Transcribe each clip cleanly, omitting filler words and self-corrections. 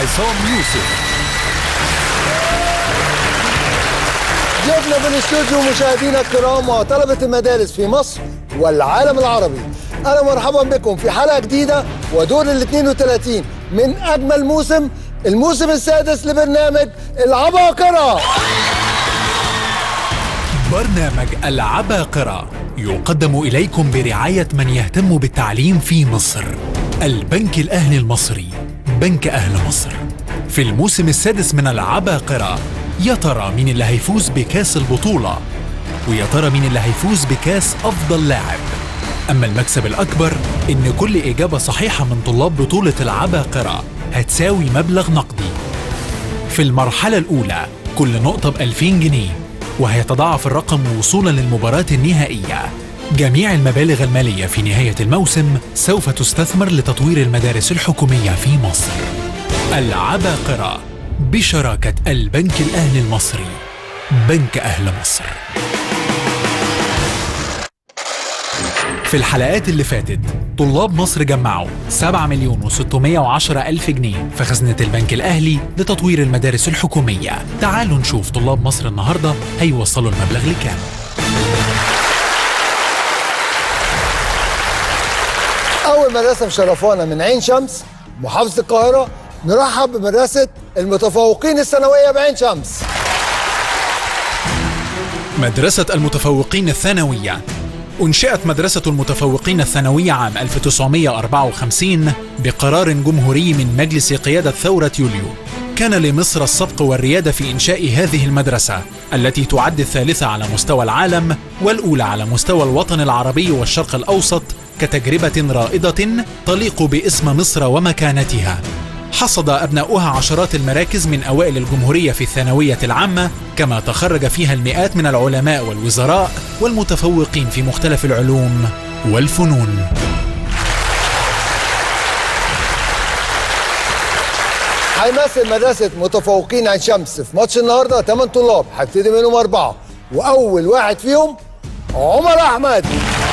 عصام يوسف. جبنا بالاستوديو مشاهدينا الكرام وطلبة المدارس في مصر والعالم العربي. أهلا مرحبا بكم في حلقة جديدة ودور ال 32 من أجمل موسم، الموسم السادس لبرنامج العباقرة. برنامج العباقرة يقدم إليكم برعاية من يهتم بالتعليم في مصر، البنك الأهلي المصري، بنك أهل مصر. في الموسم السادس من العباقرة، يا ترى مين اللي هيفوز بكاس البطولة؟ ويا ترى مين اللي هيفوز بكاس أفضل لاعب؟ أما المكسب الأكبر إن كل إجابة صحيحة من طلاب بطولة العباقرة هتساوي مبلغ نقدي. في المرحلة الأولى كل نقطة ب2000 جنيه، وهيتضاعف الرقم وصولا للمباراة النهائية. جميع المبالغ المالية في نهاية الموسم سوف تستثمر لتطوير المدارس الحكومية في مصر. العباقرة بشراكة البنك الأهلي المصري، بنك أهل مصر. في الحلقات اللي فاتت طلاب مصر جمعوا 7,610,000 جنيه في خزنة البنك الأهلي لتطوير المدارس الحكومية. تعالوا نشوف طلاب مصر النهاردة هيوصلوا المبلغ لكام. أول مدرسة مشرفانا من عين شمس محافظة القاهرة، نرحب بمدرسة المتفوقين الثانوية بعين شمس. مدرسة المتفوقين الثانوية. أنشئت مدرسة المتفوقين الثانوية عام 1954 بقرار جمهوري من مجلس قيادة ثورة يوليو. كان لمصر السبق والريادة في إنشاء هذه المدرسة التي تعد الثالثة على مستوى العالم والأولى على مستوى الوطن العربي والشرق الأوسط كتجربة رائدة تليق باسم مصر ومكانتها. حصد أبناؤها عشرات المراكز من أوائل الجمهورية في الثانوية العامة، كما تخرج فيها المئات من العلماء والوزراء والمتفوقين في مختلف العلوم والفنون. هيمثل مدرسة متفوقين عين شمس في ماتش النهارده 8 طلاب، هبتدي منهم 4، وأول واحد فيهم عمر أحمد.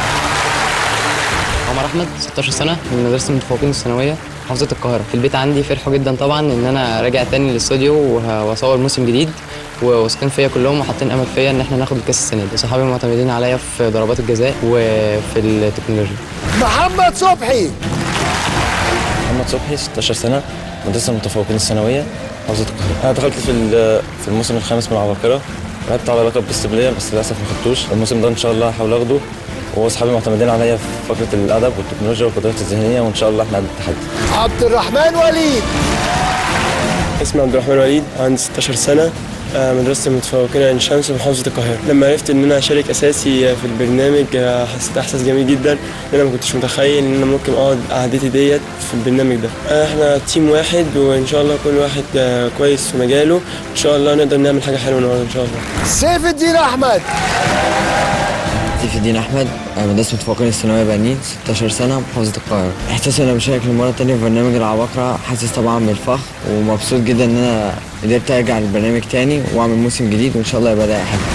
عمر أحمد 16 سنة من مدرسة المتفوقين الثانوية محافظة القاهرة. في البيت عندي فرحوا جدا طبعا ان انا راجع تاني للاستوديو واصور موسم جديد، وواثقين فيا كلهم وحاطين امل فيا ان احنا ناخد الكاس السنه دي. صحابي معتمدين عليا في ضربات الجزاء وفي التكنولوجيا. محمد صبحي. محمد صبحي 16 سنة مدرسة المتفوقين الثانوية محافظة القاهرة. انا دخلت في الموسم الخامس من العباقرة، لعبت على لقب بيست بلاير بس للاسف ما خدتوش. الموسم ده ان شاء الله هحاول اخده، واصحابي معتمدين عليا في فقره الادب والتكنولوجيا والقدرات الذهنيه، وان شاء الله احنا قد التحدي. عبد الرحمن وليد. اسمي عبد الرحمن وليد، عندي 16 سنه، مدرسه المتفوقين عين شمس محافظه القاهره. لما عرفت ان انا اشارك اساسي في البرنامج حسيت احساس جميل جدا، ان انا ما كنتش متخيل ان انا ممكن اقعد قعدتي ديت في البرنامج ده. احنا تيم واحد وان شاء الله كل واحد كويس في مجاله، ان شاء الله نقدر نعمل حاجه حلوه النهارده ان شاء الله. سيف الدين احمد. سيف الدين احمد، مدرسة المتفوقين الثانوية بنين، 16 سنة محافظة القاهرة. احساس ان انا بشارك للمرة التانية في برنامج العباقرة، حاسس طبعا بالفخر ومبسوط جدا ان انا قدرت ارجع للبرنامج تاني واعمل موسم جديد وان شاء الله يبقى ده حلو.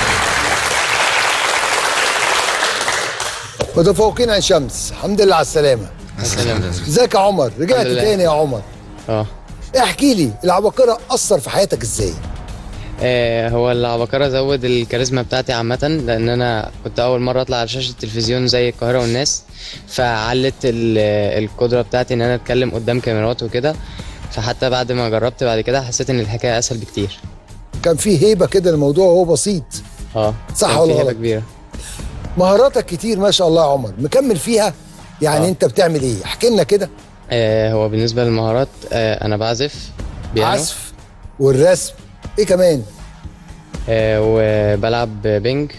متفوقين عين شمس، الحمد لله على السلامة. ازيك يا عمر؟ رجعت تاني يا عمر. احكي لي العباقرة أثر في حياتك ازاي؟ هو العباقرة زود الكاريزما بتاعتي عامة، لأن أنا كنت أول مرة أطلع على شاشة التلفزيون زي القاهرة والناس، فعلت القدرة بتاعتي إن أنا أتكلم قدام كاميرات وكده. فحتى بعد ما جربت بعد كده حسيت إن الحكاية أسهل بكتير. كان في هيبة كده الموضوع وهو بسيط. صح ولا غلط؟ هيبة كبيرة. مهاراتك كتير ما شاء الله يا عمر، مكمل فيها يعني. أنت بتعمل إيه؟ احكي لنا كده. هو بالنسبة للمهارات أنا بعزف بيانو، عزف والرسم، إيه كمان؟ وبلعب بينج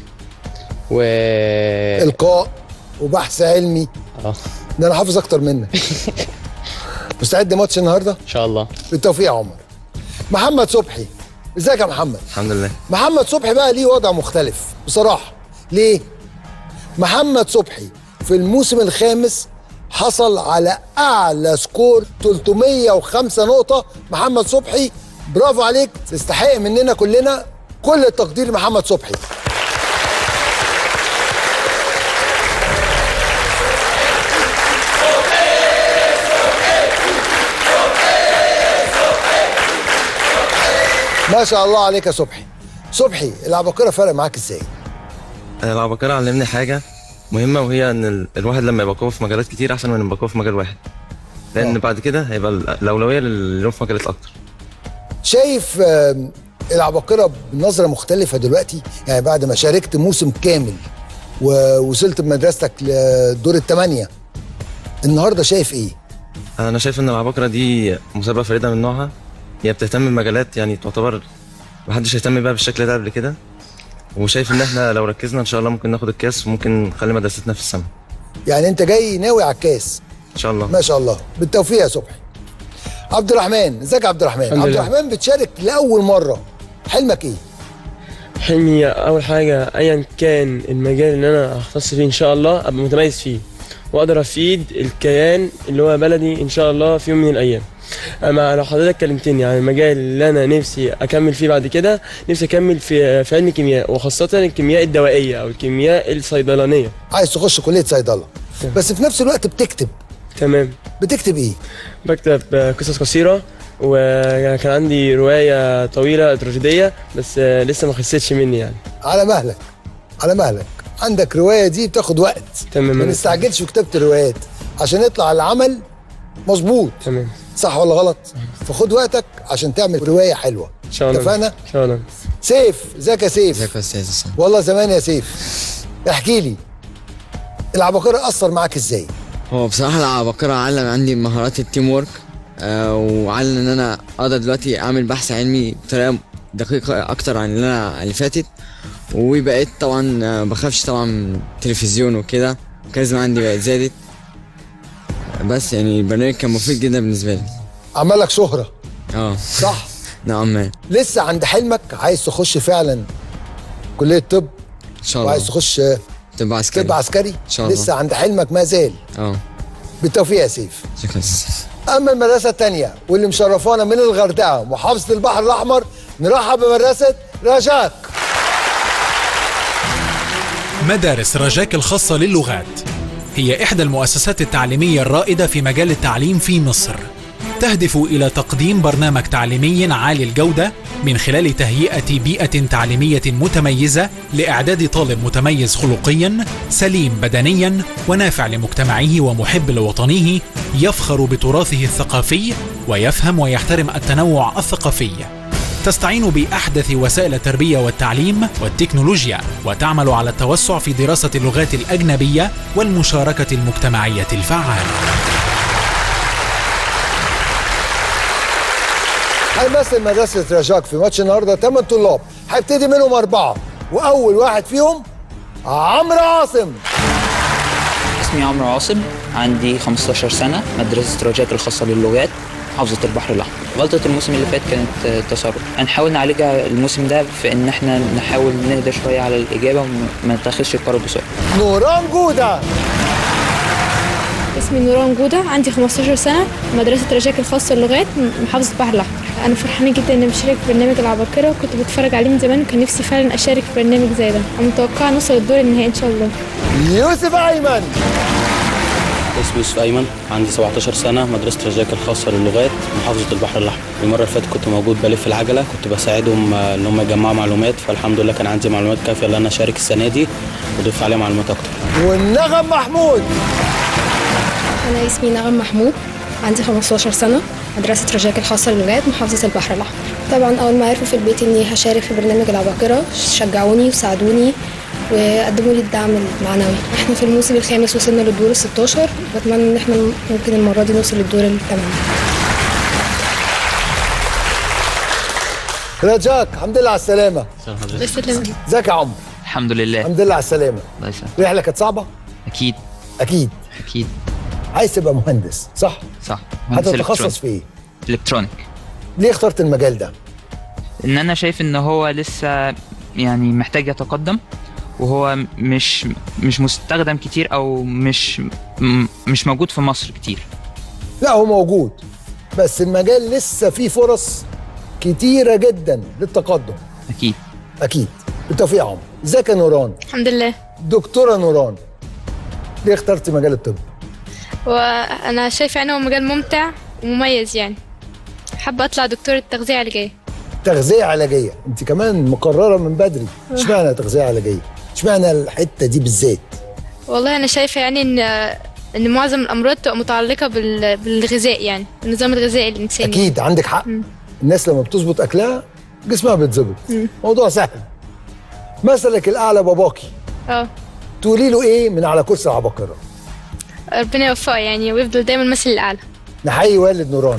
إلقاء وبحث علمي. ده أنا حافظ أكتر منك. مستعد ماتش النهارده؟ إن شاء الله. بالتوفيق يا عمر. محمد صبحي، ازيك يا محمد؟ الحمد لله. محمد صبحي بقى ليه وضع مختلف بصراحة. ليه؟ محمد صبحي في الموسم الخامس حصل على أعلى سكور 305 نقطة. محمد صبحي برافو عليك، تستحق مننا كلنا كل التقدير لمحمد صبحي. ما شاء الله عليك يا صبحي. صبحي، العباقرة فرق معاك ازاي؟ العباقرة علمني حاجة مهمة، وهي ان الواحد لما يبقى قوي في مجالات كتير احسن من يبقى قوي في مجال واحد، لان بعد كده هيبقى الاولوية للي في مجالات اكتر. شايف العباقرة بنظرة مختلفة دلوقتي؟ يعني بعد ما شاركت موسم كامل ووصلت بمدرستك لدور الثمانية، النهارده شايف ايه؟ انا شايف ان العباقرة دي مسابقة فريدة من نوعها، هي بتهتم بمجالات يعني تعتبر محدش يهتم بيها بالشكل ده قبل كده، وشايف ان احنا لو ركزنا ان شاء الله ممكن ناخد الكاس وممكن نخلي مدرستنا في السما. يعني انت جاي ناوي على الكاس ان شاء الله. ما شاء الله، بالتوفيق يا صبحي. عبد الرحمن، ازيك يا عبد الرحمن؟ عبد الرحمن بتشارك لاول مره، حلمك ايه؟ حلمي اول حاجه ايا كان المجال اللي انا هختص فيه ان شاء الله ابقى متميز فيه واقدر افيد الكيان اللي هو بلدي ان شاء الله في يوم من الايام. اما لو حضرتك كلمتني عن المجال اللي انا نفسي اكمل فيه بعد كده، نفسي اكمل في علم الكيمياء، وخاصه الكيمياء الدوائيه او الكيمياء الصيدلانيه. عايز تخش كليه صيدله بس في نفس الوقت بتكتب. تمام. بتكتب ايه؟ بكتب قصص قصيره، وكان عندي روايه طويله تراجيديه بس لسه ما خلصتش مني يعني. على مهلك على مهلك، عندك روايه دي بتاخد وقت. تمام. ما نستعجلش في كتابه الروايات عشان يطلع العمل مظبوط. تمام. صح ولا غلط؟ فخد وقتك عشان تعمل روايه حلوه. ان شاء الله. اتفقنا؟ ان شاء الله. سيف، ازيك يا سيف؟ ازيك يا استاذ حسام؟ والله زمان يا سيف. احكي لي، العباقرة أثر معاك ازاي؟ هو بصراحه العباقرة علم عندي مهارات التيم وورك، وعلم ان انا اقدر دلوقتي اعمل بحث علمي بطريقه دقيقه اكتر عن اللي فاتت، وبقيت طبعا بخافش طبعا من التلفزيون وكده، الكاريزما عندي بقت زادت. بس يعني البرنامج كان مفيد جدا بالنسبه لي. عملك شهرة. صح؟ نعم ما. لسه عند حلمك عايز تخش فعلا كلية طب؟ ان شاء الله. وعايز تخش طب عسكري. طب عسكري؟ ان شاء الله. لسه عند حلمك ما زال. بالتوفيق يا سيف. شكرا. اما المدرسة الثانية واللي مشرفانا من الغردقة محافظة البحر الأحمر، نرحب بمدرسة رجاك. مدارس رجاك الخاصة للغات هي إحدى المؤسسات التعليمية الرائدة في مجال التعليم في مصر، تهدف إلى تقديم برنامج تعليمي عالي الجودة من خلال تهيئة بيئة تعليمية متميزة لإعداد طالب متميز خلقياً، سليم بدنياً، ونافع لمجتمعه ومحب لوطنه، يفخر بتراثه الثقافي ويفهم ويحترم التنوع الثقافي. تستعين بأحدث وسائل التربية والتعليم والتكنولوجيا، وتعمل على التوسع في دراسة اللغات الأجنبية والمشاركة المجتمعية الفعالة. هيمثل مدرسة رجاك في ماتش النهارده 8 طلاب، هيبتدي منهم 4، وأول واحد فيهم عمرو عاصم. اسمي عمرو عاصم، عندي 15 سنة، مدرسة رجاك الخاصة للغات، محافظة البحر الأحمر. غلطة الموسم اللي فات كانت تسرب، هنحاول نعالجها الموسم ده في إن احنا نحاول نهدى شوية على الإجابة وما نتخذش القرار بسرعة. نوران جودة. اسمي نوران جودة، عندي 15 سنة، مدرسة رجاك الخاصة للغات، محافظة البحر الأحمر. أنا فرحانة جدا إني بشارك في برنامج العباقرة، وكنت بتفرج عليه من زمان وكان نفسي فعلا أشارك في برنامج زي ده، ومتوقعة نوصل الدور النهائي إن شاء الله. يوسف أيمن. اسمي يوسف أيمن، عندي 17 سنة، مدرسة رجاك الخاصة للغات، محافظة البحر الأحمر. المرة اللي فاتت كنت موجود بلف العجلة، كنت بساعدهم إن هم يجمعوا معلومات، فالحمد لله كان عندي معلومات كافية إن أنا أشارك السنة دي وأضيف عليها معلومات أكتر. والنغم محمود. أنا اسمي نغم محمود، عندي 15 سنة، مدرسة رجاك الخاصة للغات، محافظة البحر الأحمر. طبعا أول ما عرفوا في البيت إني هشارك في برنامج العباقرة شجعوني وساعدوني وقدموا لي الدعم المعنوي. احنا في الموسم الخامس وصلنا للدور ال16، بتمنى ان احنا ممكن المرة دي نوصل للدور الثامن. رجاك، الحمد لله على السلامة. ازيك يا عمرو؟ الحمد لله. الحمد لله على السلامة. الله يسلمك. الرحلة كانت صعبة؟ أكيد. أكيد. أكيد. عايز تبقى مهندس، صح؟ صح. هتتخصص في إيه؟ إلكترونيك. ليه اخترت المجال ده؟ إن أنا شايف إن هو لسه يعني محتاج يتقدم، وهو مش مستخدم كتير، أو مش موجود في مصر كتير. لا هو موجود، بس المجال لسه فيه فرص كتيرة جدا للتقدم. أكيد. أكيد. بالتوفيق يا عمرو. ازيك يا نوران؟ الحمد لله. دكتورة نوران، ليه اخترتي مجال الطب؟ وأنا شايفة إنه مجال ممتع ومميز، يعني حابة أطلع دكتورة تغذية علاجية. تغذيه علاجيه، انت كمان مقرره من بدري. اشمعنى تغذيه علاجيه؟ اشمعنى الحته دي بالذات؟ والله انا شايفه يعني ان معظم الامراض تبقى متعلقه بالغذاء، يعني النظام الغذائي الانساني. اكيد عندك حق. الناس لما بتظبط اكلها جسمها بيتظبط. موضوع سهل. مثلك الاعلى باباكي تقولي له ايه من على كرسي العباقره؟ ربنا يوفقه يعني ويفضل دايما المثل الاعلى. نحيي والد نوران.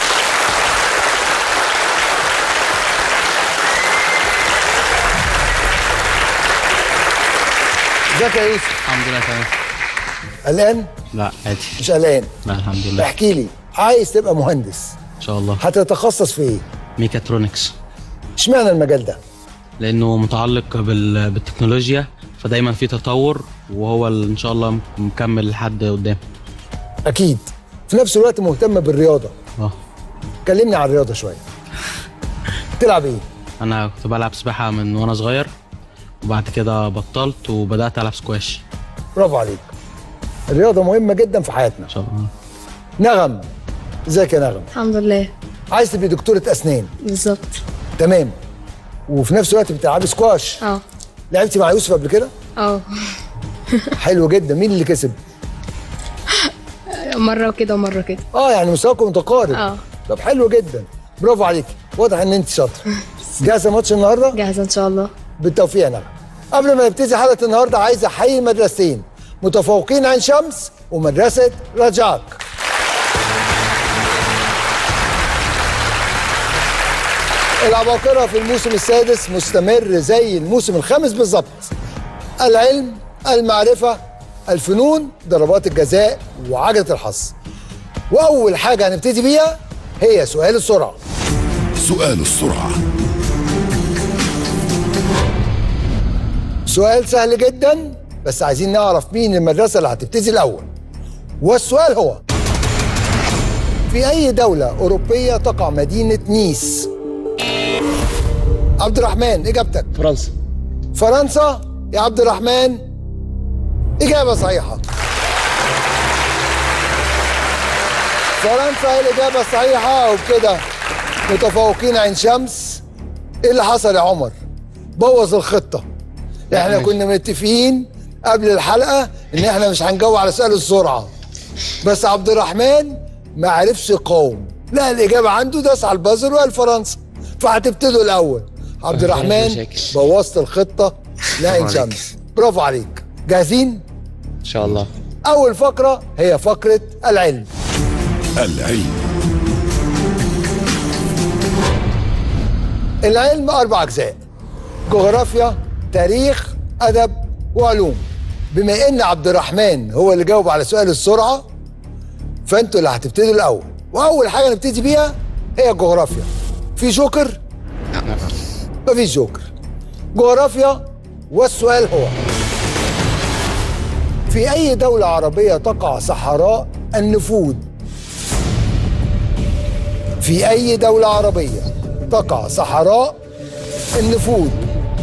ازيك يا يوسف؟ الحمد لله تمام. قلقان؟ لا عادي. مش قلقان؟ لا الحمد لله. احكي لي، عايز تبقى مهندس ان شاء الله. هتتخصص في ايه؟ ميكاترونكس. اشمعنى المجال ده؟ لانه متعلق بالتكنولوجيا، فدايما في تطور، وهو ان شاء الله مكمل لحد قدام. اكيد. في نفس الوقت مهتم بالرياضه. كلمني عن الرياضه شويه. تلعب ايه؟ انا كنت بلعب سباحه من وانا صغير، وبعد كده بطلت وبدات العب سكواش. برافو عليك. الرياضه مهمه جدا في حياتنا. ان شاء الله. نغم، ازيك يا نغم؟ الحمد لله. عايز تبقي دكتوره اسنان. بالظبط. تمام. وفي نفس الوقت بتلعبي سكواش. لعبتي مع يوسف قبل كده؟ حلو جدا. مين اللي كسب؟ مره وكده ومره كده. يعني مستواكم متقارب. طب حلو جدا، برافو عليك، واضح ان انت شاطره. جاهزه ماتش النهارده؟ جاهزه ان شاء الله. بالتوفيق يا نغم. قبل ما نبتدي حلقه النهارده عايز احيي المدرستين، متفوقين عين شمس ومدرسه رجاك. العباقرة في الموسم السادس مستمر زي الموسم الخامس بالظبط. العلم، المعرفة، الفنون، ضربات الجزاء، وعجلة الحظ. وأول حاجة هنبتدي بيها هي سؤال السرعة. سؤال السرعة. سؤال سهل جدا، بس عايزين نعرف مين المدرسة اللي هتبتدي الأول. والسؤال هو: في أي دولة أوروبية تقع مدينة نيس؟ عبد الرحمن، إجابتك؟ فرنسا. فرنسا يا عبد الرحمن، إجابة صحيحة. فرنسا هي الإجابة الصحيحة، وبكده متفوقين عين شمس. إيه اللي حصل يا عمر؟ بوظ الخطة. إحنا كنا متفقين قبل الحلقة إن إحنا مش هنجاوب على سؤال السرعة، بس عبد الرحمن ما عرفش يقاوم، لا الإجابة عنده، داس على البازر وقال فرنسا، فهتبتدوا الأول. عبد الرحمن بوظت الخطة لعين شمس. برافو عليك. جاهزين؟ ان شاء الله. أول فقرة هي فقرة العلم. العلم 4 أجزاء: جغرافيا، تاريخ، أدب، وعلوم. بما إن عبد الرحمن هو اللي جاوب على سؤال السرعة، فأنتوا اللي هتبتدوا الأول. وأول حاجة نبتدي بيها هي الجغرافيا. في جوكر؟ مفيش جوكر. جغرافيا. والسؤال هو: في أي دولة عربية تقع صحراء النفود؟ في أي دولة عربية تقع صحراء النفود؟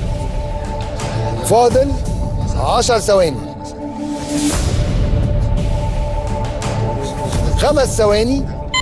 فاضل 10 ثواني. 5 ثواني.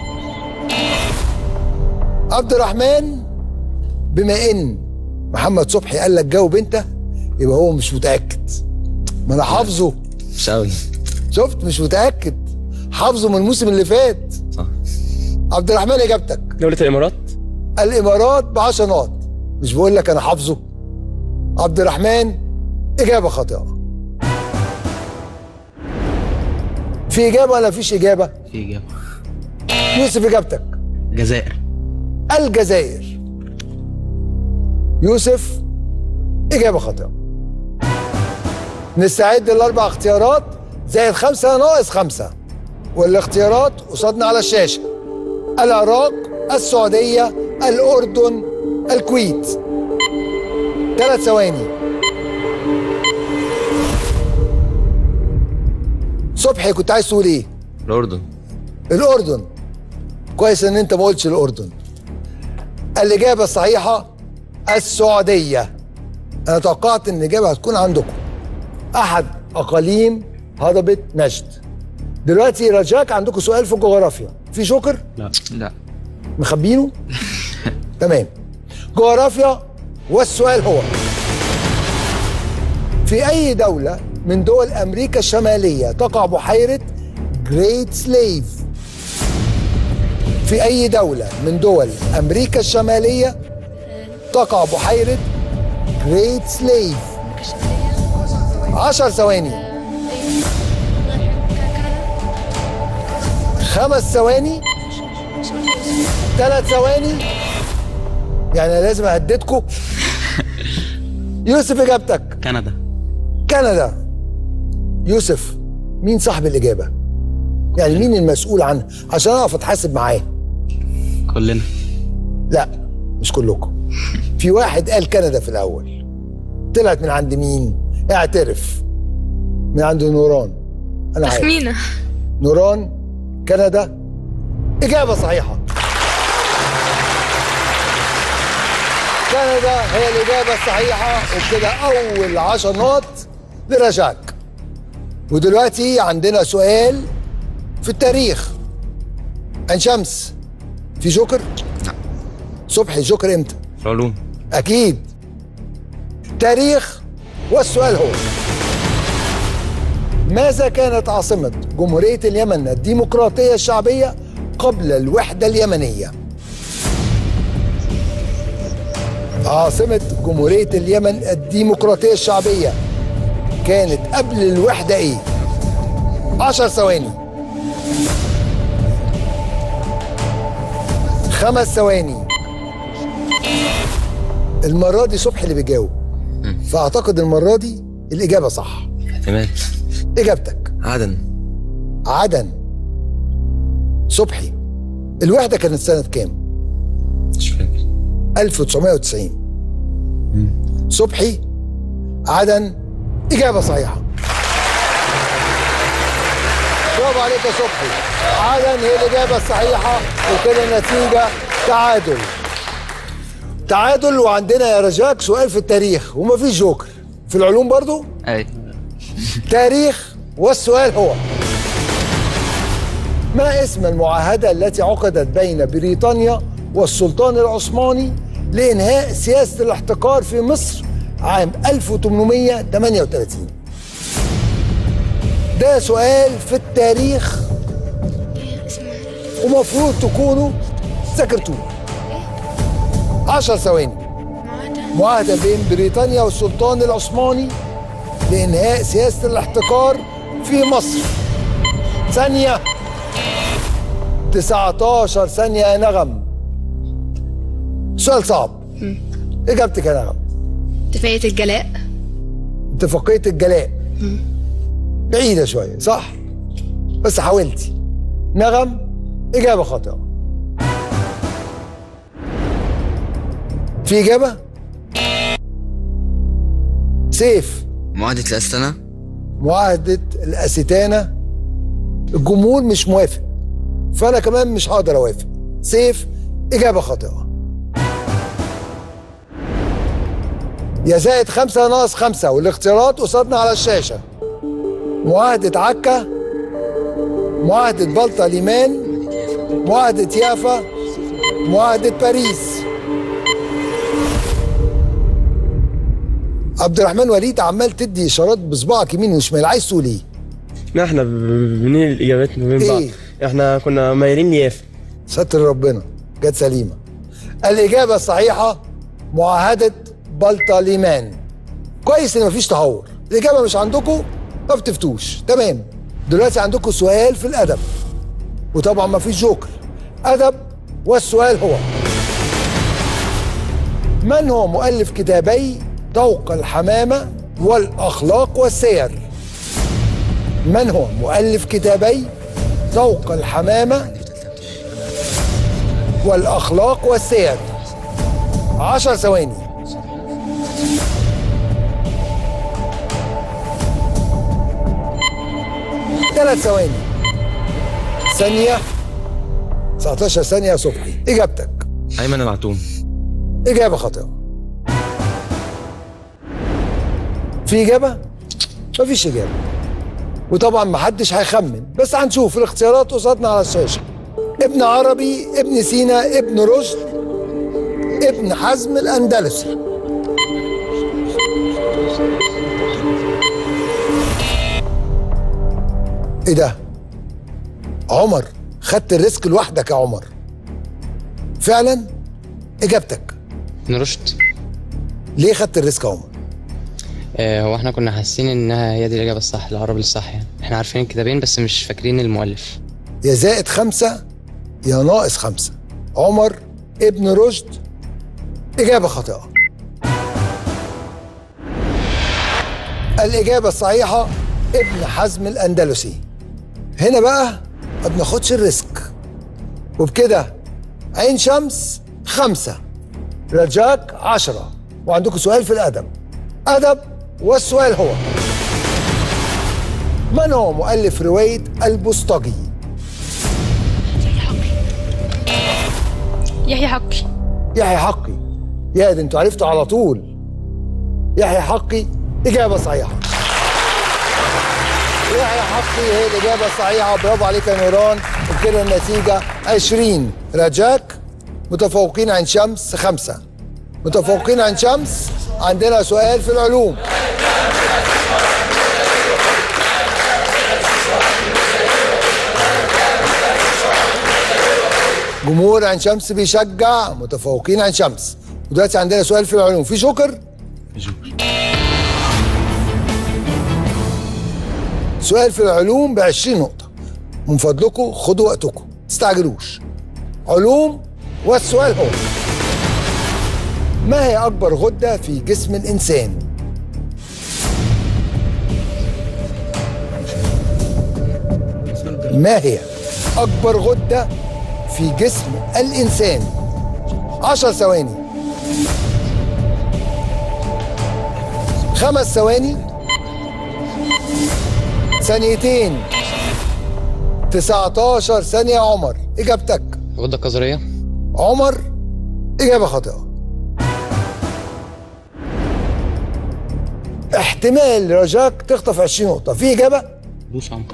عبد الرحمن، بما ان محمد صبحي قال لك جاوب انت، يبقى هو مش متاكد. ما انا حافظه. مش قوي. شفت؟ مش متاكد، حافظه من الموسم اللي فات. صح. عبد الرحمن، اجابتك؟ دولة الامارات. الامارات ب10 نقط. مش بقول لك انا حافظه؟ عبد الرحمن، اجابه خاطئه. في اجابه ولا مفيش اجابه؟ في اجابه. يوسف، اجابتك؟ الجزائر. الجزائر. يوسف، إجابة خاطئة. نستعد ل4 اختيارات زائد 5 ناقص 5، والاختيارات قصادنا على الشاشة: العراق، السعودية، الأردن، الكويت. 3 ثواني. صبحي، كنت عايز تقول إيه؟ الأردن. الأردن. كويس إن أنت ما قلتش الأردن. الإجابة الصحيحة السعودية. أنا توقعت إن الإجابة هتكون عندكم. أحد أقاليم هضبة نجد. دلوقتي رجاك عندكم سؤال في الجغرافيا. في جوكر؟ لا. مخبينه؟ تمام. جغرافيا، والسؤال هو: في أي دولة من دول أمريكا الشمالية تقع بحيرة جريت سليف؟ في أي دولة من دول أمريكا الشمالية تقع بحيرة جريت سليف؟ 10 ثواني، 5 ثواني، 3 ثواني، يعني لازم أهددكم. يوسف إجابتك؟ كندا. كندا. يوسف، مين صاحب الإجابة؟ يعني مين المسؤول عنها عشان أقف أتحاسب معاه؟ كلنا. لا، مش كلكم. في واحد قال كندا في الأول. طلعت من عند مين؟ اعترف. من عند نوران. أنا عارف. تخمينة. نوران، كندا. إجابة صحيحة. كندا هي الإجابة الصحيحة، وبكده أول 10 نقط لرجاك. ودلوقتي عندنا سؤال في التاريخ. عين شمس في جوكر؟ لا. صبحي جوكر امتى؟ في العلوم. أكيد. تاريخ، والسؤال هو: ماذا كانت عاصمة جمهورية اليمن الديمقراطية الشعبية قبل الوحدة اليمنية؟ عاصمة جمهورية اليمن الديمقراطية الشعبية كانت قبل الوحدة ايه؟ 10 ثواني، 5 ثواني. المرة دي صبحي اللي بيجاوب، فأعتقد المرة دي الإجابة صح. تمام. إجابتك؟ عدن. عدن. صبحي، الوحدة كانت سنة كام؟ مش فاكر. 1990. صبحي، عدن. إجابة صحيحة. برافو عليك يا صبحي. عدن هي الإجابة الصحيحة، وكده النتيجة تعادل. تعادل. وعندنا يا رجاك سؤال في التاريخ، ومفيش جوكر. في العلوم برضو؟ اي. تاريخ، والسؤال هو: ما اسم المعاهدة التي عقدت بين بريطانيا والسلطان العثماني لإنهاء سياسة الاحتكار في مصر عام 1838؟ ده سؤال في التاريخ، ومفروض تكونوا ذاكرتوه. 10 ثواني. معاهدة بين بريطانيا والسلطان العثماني لإنهاء سياسة الاحتكار في مصر. ثانية، 19 ثانية يا نغم. سؤال صعب. إجابتك يا نغم؟ اتفاقية الجلاء. اتفاقية الجلاء. بعيدة شوية صح؟ بس حاولتي. نغم، إجابة خاطئة. في إجابة؟ سيف. معاهدة الأستانة. معاهدة الأستانة. الجمهور مش موافق، فأنا كمان مش هقدر أوافق. سيف، إجابة خاطئة. يا زائد 5 ناقص 5، والاختيارات قصادنا على الشاشة. معاهدة عكا، معاهدة بلطة ليمان، معاهدة يافا، معاهدة باريس. عبد الرحمن وليد عمال تدي اشارات بصباعك يمين وشمال، عايز تقول ايه؟ لا احنا بننقل الاجابات ما بين بعض. احنا كنا مايلين ليافا. ستر ربنا، جت سليمه. الاجابه الصحيحه معاهده بلطة ليمان. كويس ان مفيش تهور. الاجابه مش عندكم، ما بتفتوش. تمام. دلوقتي عندكم سؤال في الادب، وطبعا مفيش جوكر. ادب، والسؤال هو: من هو مؤلف كتابي طوق الحمامة والأخلاق والسير؟ من هو مؤلف كتابي طوق الحمامة والأخلاق والسير؟ 10 ثواني. 3 ثواني. ثانية. 19 ثانية يا صبحي. إجابتك؟ أيمن المعتوم. إجابة خاطئة. في إجابة؟ مفيش إجابة. وطبعا محدش هيخمن، بس هنشوف الاختيارات قصادنا على الشاشة. ابن عربي، ابن سينا، ابن رشد، ابن حزم الأندلسي. ايه ده؟ عمر، خدت الريسك لوحدك يا عمر. فعلا اجابتك ابن رشد. ليه خدت الريسك يا عمر؟ هو احنا كنا حاسين انها هي دي الاجابه الصح، العربي الصح يعني. احنا عارفين الكتابين بس مش فاكرين المؤلف. يا زائد 5 يا ناقص 5. عمر ابن رشد إجابة خاطئة. الإجابة الصحيحة ابن حزم الأندلسي. هنا بقى ما بناخدش الريسك، وبكده عين شمس 5، رجاك 10. وعندكم سؤال في الأدب. أدب، والسؤال هو: من هو مؤلف رواية البوسطجي؟ يحيى حقي. يحيى حقي. يا ده انتوا عرفتوا على طول. يحيى حقي إجابة صحيحة. يحيى حقي هي الإجابة الصحيحة. برافو عليك يا نوران. وبكده النتيجة 20 رجاك، متفوقين عين شمس 5. متفوقين عين شمس. عندنا سؤال في العلوم. جمهور عين شمس بيشجع متفوقين عين شمس. ودلوقتي عندنا سؤال في العلوم. في جوكر؟ سؤال في العلوم ب20 نقطة. من فضلكم خدوا وقتكم، تستعجلوش. علوم، والسؤال هو: ما هي أكبر غدة في جسم الإنسان؟ ما هي أكبر غدة في جسم الإنسان؟ 10 ثواني، 5 ثواني، ثانيتين، 19 ثانية. يا عمر إجابتك؟ غدة قذرية. عمر إجابة خاطئة. احتمال رجاك تخطف 20 نقطة. في إجابة؟ بوس عمرو.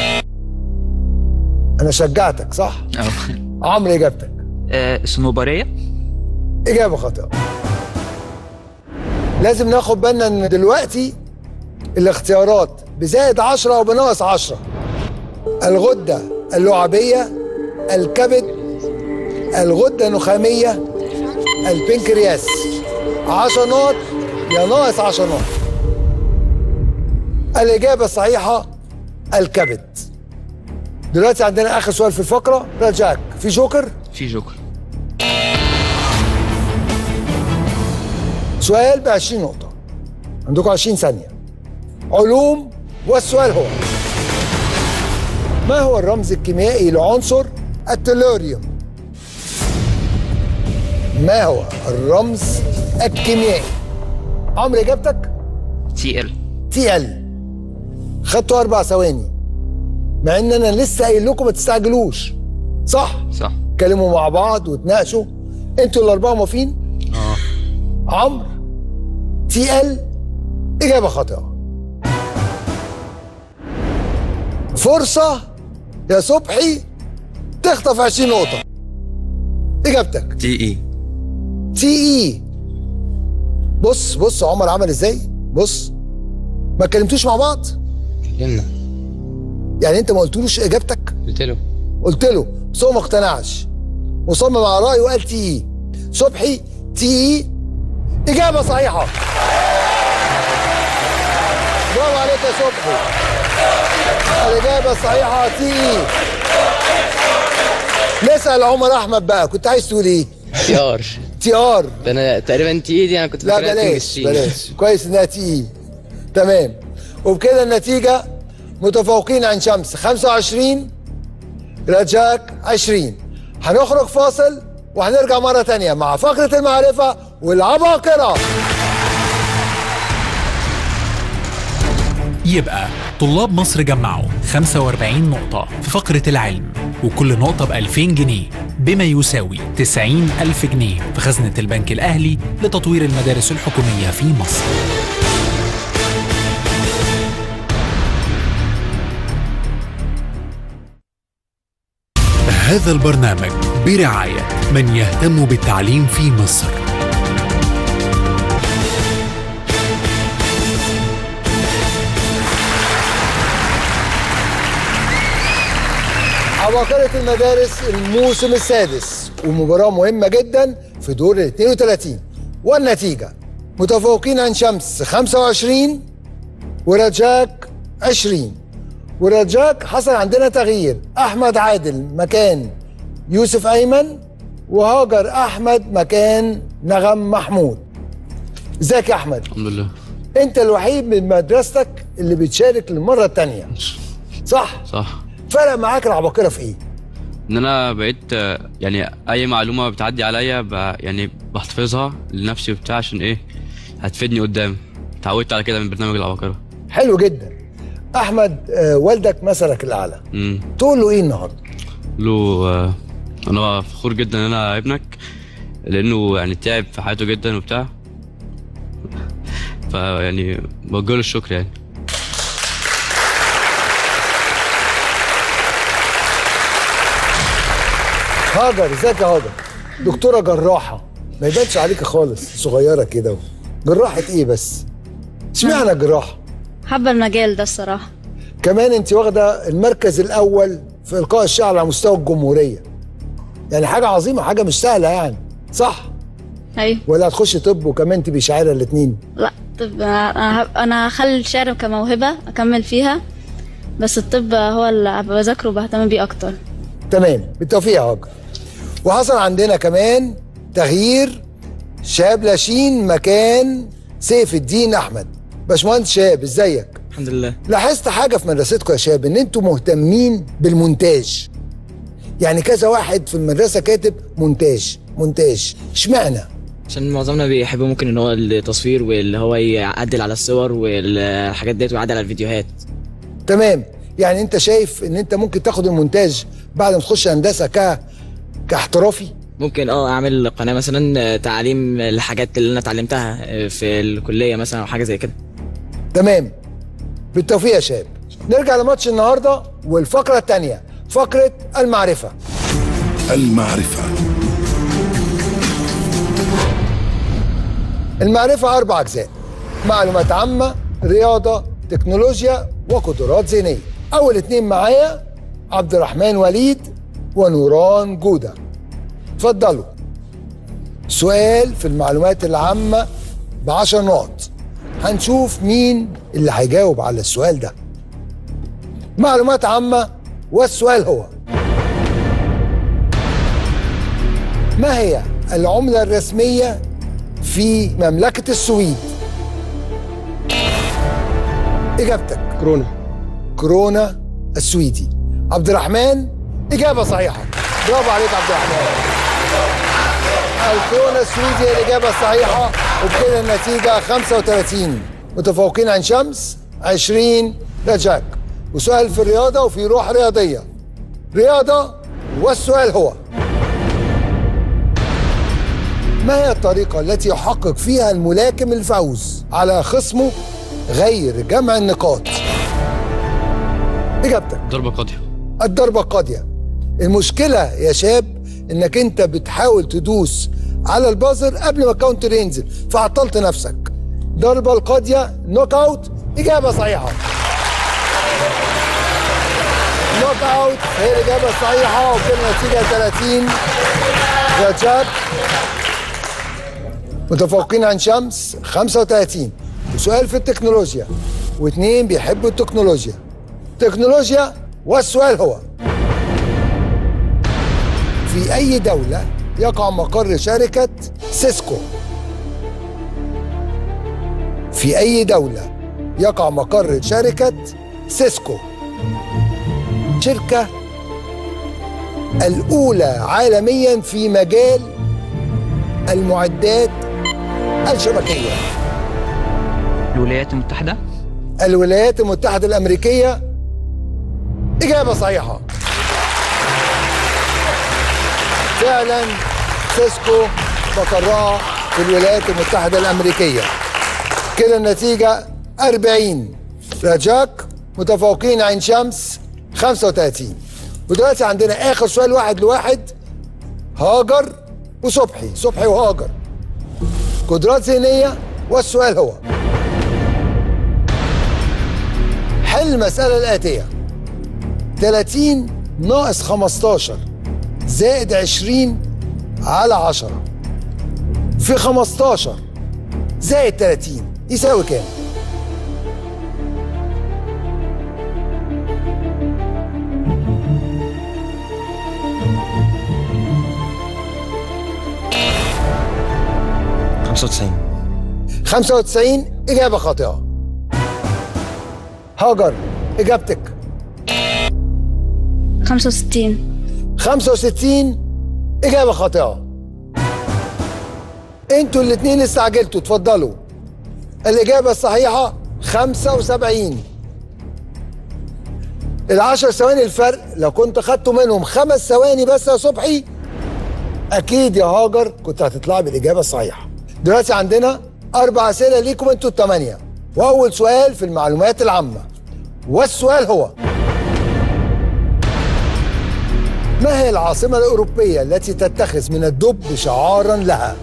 أنا شجعتك صح؟ عمرو إجابتك؟ الصنوبرية. إجابة خاطئة. لازم ناخد بالنا إن دلوقتي الاختيارات بزائد 10 أو بناقص 10. الغدة اللعابية، الكبد، الغدة النخامية، البنكرياس. 10 نقط يا ناقص 10 نقط. الإجابة الصحيحة الكبد. دلوقتي عندنا آخر سؤال في الفقرة. رجاك، في جوكر؟ في جوكر. سؤال ب20 نقطة. عندكم 20 ثانية. علوم، والسؤال هو: ما هو الرمز الكيميائي لعنصر التلوريوم؟ ما هو الرمز الكيميائي؟ عمرو إجابتك؟ TL. TL. خدتوا 4 ثواني، مع ان انا لسه قايل لكم ما تستعجلوش. صح؟ صح. اتكلموا مع بعض وتناقشوا. انتوا الاربعه موافقين؟ عمرو TL اجابه خاطئه. فرصه يا صبحي تخطف 20 نقطه. اجابتك؟ TE. TE. بص عمر عمل ازاي؟ بص، ما اتكلمتوش مع بعض؟ اتكلمنا. يعني انت ما قلتلوش اجابتك؟ قلت له بس هو ما اقتنعش، وصمم على رايه وقال TE. صبحي TE اجابه صحيحه. برافو عليك يا صبحي. الاجابه الصحيحه TE. نسال عمر احمد بقى، كنت عايز تقول ايه؟ TR. ده انا تقريبا TE دي انا كنت فاكرها بلاش كويس انها TE. تمام. وبكده النتيجه متفوقين عين شمس 25، رجاك 20. هنخرج فاصل وهنرجع مرة تانية مع فقرة المعرفة والعباقرة. يبقى طلاب مصر جمعوا 45 نقطة في فقرة العلم، وكل نقطة ب2000 جنيه بما يساوي 90,000 جنيه في خزنة البنك الأهلي لتطوير المدارس الحكومية في مصر. هذا البرنامج برعاية من يهتم بالتعليم في مصر. عباقرة المدارس الموسم السادس، ومباراة مهمة جدا في دور ال 32. والنتيجة متفوقين عين شمس 25 ورجاك 20. ورجاك حصل عندنا تغيير، أحمد عادل مكان يوسف أيمن، وهاجر أحمد مكان نغم محمود. ازيك يا أحمد؟ الحمد لله. أنت الوحيد من مدرستك اللي بتشارك للمرة الثانية، صح؟ صح. فرق معاك العباقرة في إيه؟ ان انا بقيت يعني اي معلومه بتعدي عليا يعني بحتفظها لنفسي وبتاع، عشان ايه؟ هتفيدني قدام. اتعودت على كده من برنامج العباقرة. حلو جدا. احمد، والدك مثلك الاعلى، تقول له ايه النهارده؟ له انا فخور جدا ان انا ابنك، لانه يعني تعب في حياته جدا وبتاع، فيعني بوجه له الشكر يعني. هاجر، ازيك يا هاجر؟ دكتوره جراحه، ما يبانش عليك خالص، صغيره كده. جراحه ايه بس؟ اشمعنى الجراحه؟ حابه المجال ده الصراحه. كمان انت واخده المركز الاول في القاء الشعر على مستوى الجمهوريه، يعني حاجه عظيمه، حاجه مش سهله يعني، صح؟ ايوه. ولا هتخش طب وكمان تبقي شاعره الاثنين؟ لا، طب انا هخلي الشعر كموهبه اكمل فيها، بس الطب هو اللي بذاكره وبهتم بيه اكتر. تمام، بالتوفيق يا هاجر. وحصل عندنا كمان تغيير، شهاب لاشين مكان سيف الدين احمد. باشمهندس شهاب، ازيك؟ الحمد لله. لاحظت حاجه في مدرستكم يا شباب، ان انتوا مهتمين بالمونتاج، يعني كذا واحد في المدرسه كاتب مونتاج مونتاج، اشمعنى؟ عشان معظمنا بيحب ممكن ان هو التصوير واللي هو يعدل على الصور والحاجات ديت ويعدل على الفيديوهات. تمام، يعني انت شايف ان انت ممكن تاخد المونتاج بعد ما تخش هندسه كاحترافي؟ ممكن اعمل قناه مثلا تعليم الحاجات اللي انا اتعلمتها في الكليه مثلا او حاجه زي كده. تمام، بالتوفيق يا شباب. نرجع لماتش النهارده والفقره الثانيه، فقره المعرفه. المعرفه 4 أجزاء: معلومات عامه، رياضه، تكنولوجيا، وقدرات ذهنيه. اول 2 معايا عبد الرحمن وليد ونوران جوده. اتفضلوا. سؤال في المعلومات العامه ب10 نقط. هنشوف مين اللي هيجاوب على السؤال ده. معلومات عامة، والسؤال هو: ما هي العملة الرسمية في مملكة السويد؟ إجابتك؟ كورونا السويدي. عبد الرحمن، إجابة صحيحة، برافو عليك عبد الرحمن. الكورونا السويدي هي الإجابة الصحيحة، وبكده النتيجة 35. متفوقين عين شمس 20 رجاك. وسؤال في الرياضة وفي روح رياضية. رياضة، والسؤال هو: ما هي الطريقة التي يحقق فيها الملاكم الفوز على خصمه غير جمع النقاط؟ إجابتك؟ ضربة قاضية. الضربة القاضية. المشكلة يا شاب انك انت بتحاول تدوس على البازر قبل ما الكاونتر ينزل، فعطلت نفسك. ضربة القاضية، نوك اوت، إجابة صحيحة. نوك اوت هي الإجابة الصحيحة، وكده النتيجة 30 رجاك. متفوقين عن شمس 35. وسؤال في التكنولوجيا، واثنين بيحبوا التكنولوجيا. تكنولوجيا، والسؤال هو: في أي دولة يقع مقر شركة سيسكو؟ في أي دولة يقع مقر شركة سيسكو؟ شركة الأولى عالميا في مجال المعدات الشبكية. الولايات المتحدة. الولايات المتحدة الأمريكية، إجابة صحيحة. فعلا سيسكو مقرها في الولايات المتحدة الأمريكية. كده النتيجة 40 رجاك. متفوقين عين شمس 35. ودلوقتي عندنا آخر سؤال 1-1، هاجر وصبحي، صبحي وهاجر. قدرات ذهنية، والسؤال هو: حل المسألة الآتية: 30 ناقص 15 زائد 20 على 10 في 15 زائد 30 يساوي كام؟ خمسة 95 إجابة خاطئة. هاجر إجابتك 65 إجابة خاطئة. انتوا الاتنين استعجلتوا، اتفضلوا. الإجابة الصحيحة 75. ال10 ثواني الفرق لو كنت خدتوا منهم 5 ثواني بس يا صبحي أكيد يا هاجر كنت هتطلعي بالإجابة الصحيحة. دلوقتي عندنا 4 أسئلة ليكم انتوا ال8، وأول سؤال في المعلومات العامة، والسؤال هو: ما هي العاصمة الأوروبية التي تتخذ من الدب شعارا لها؟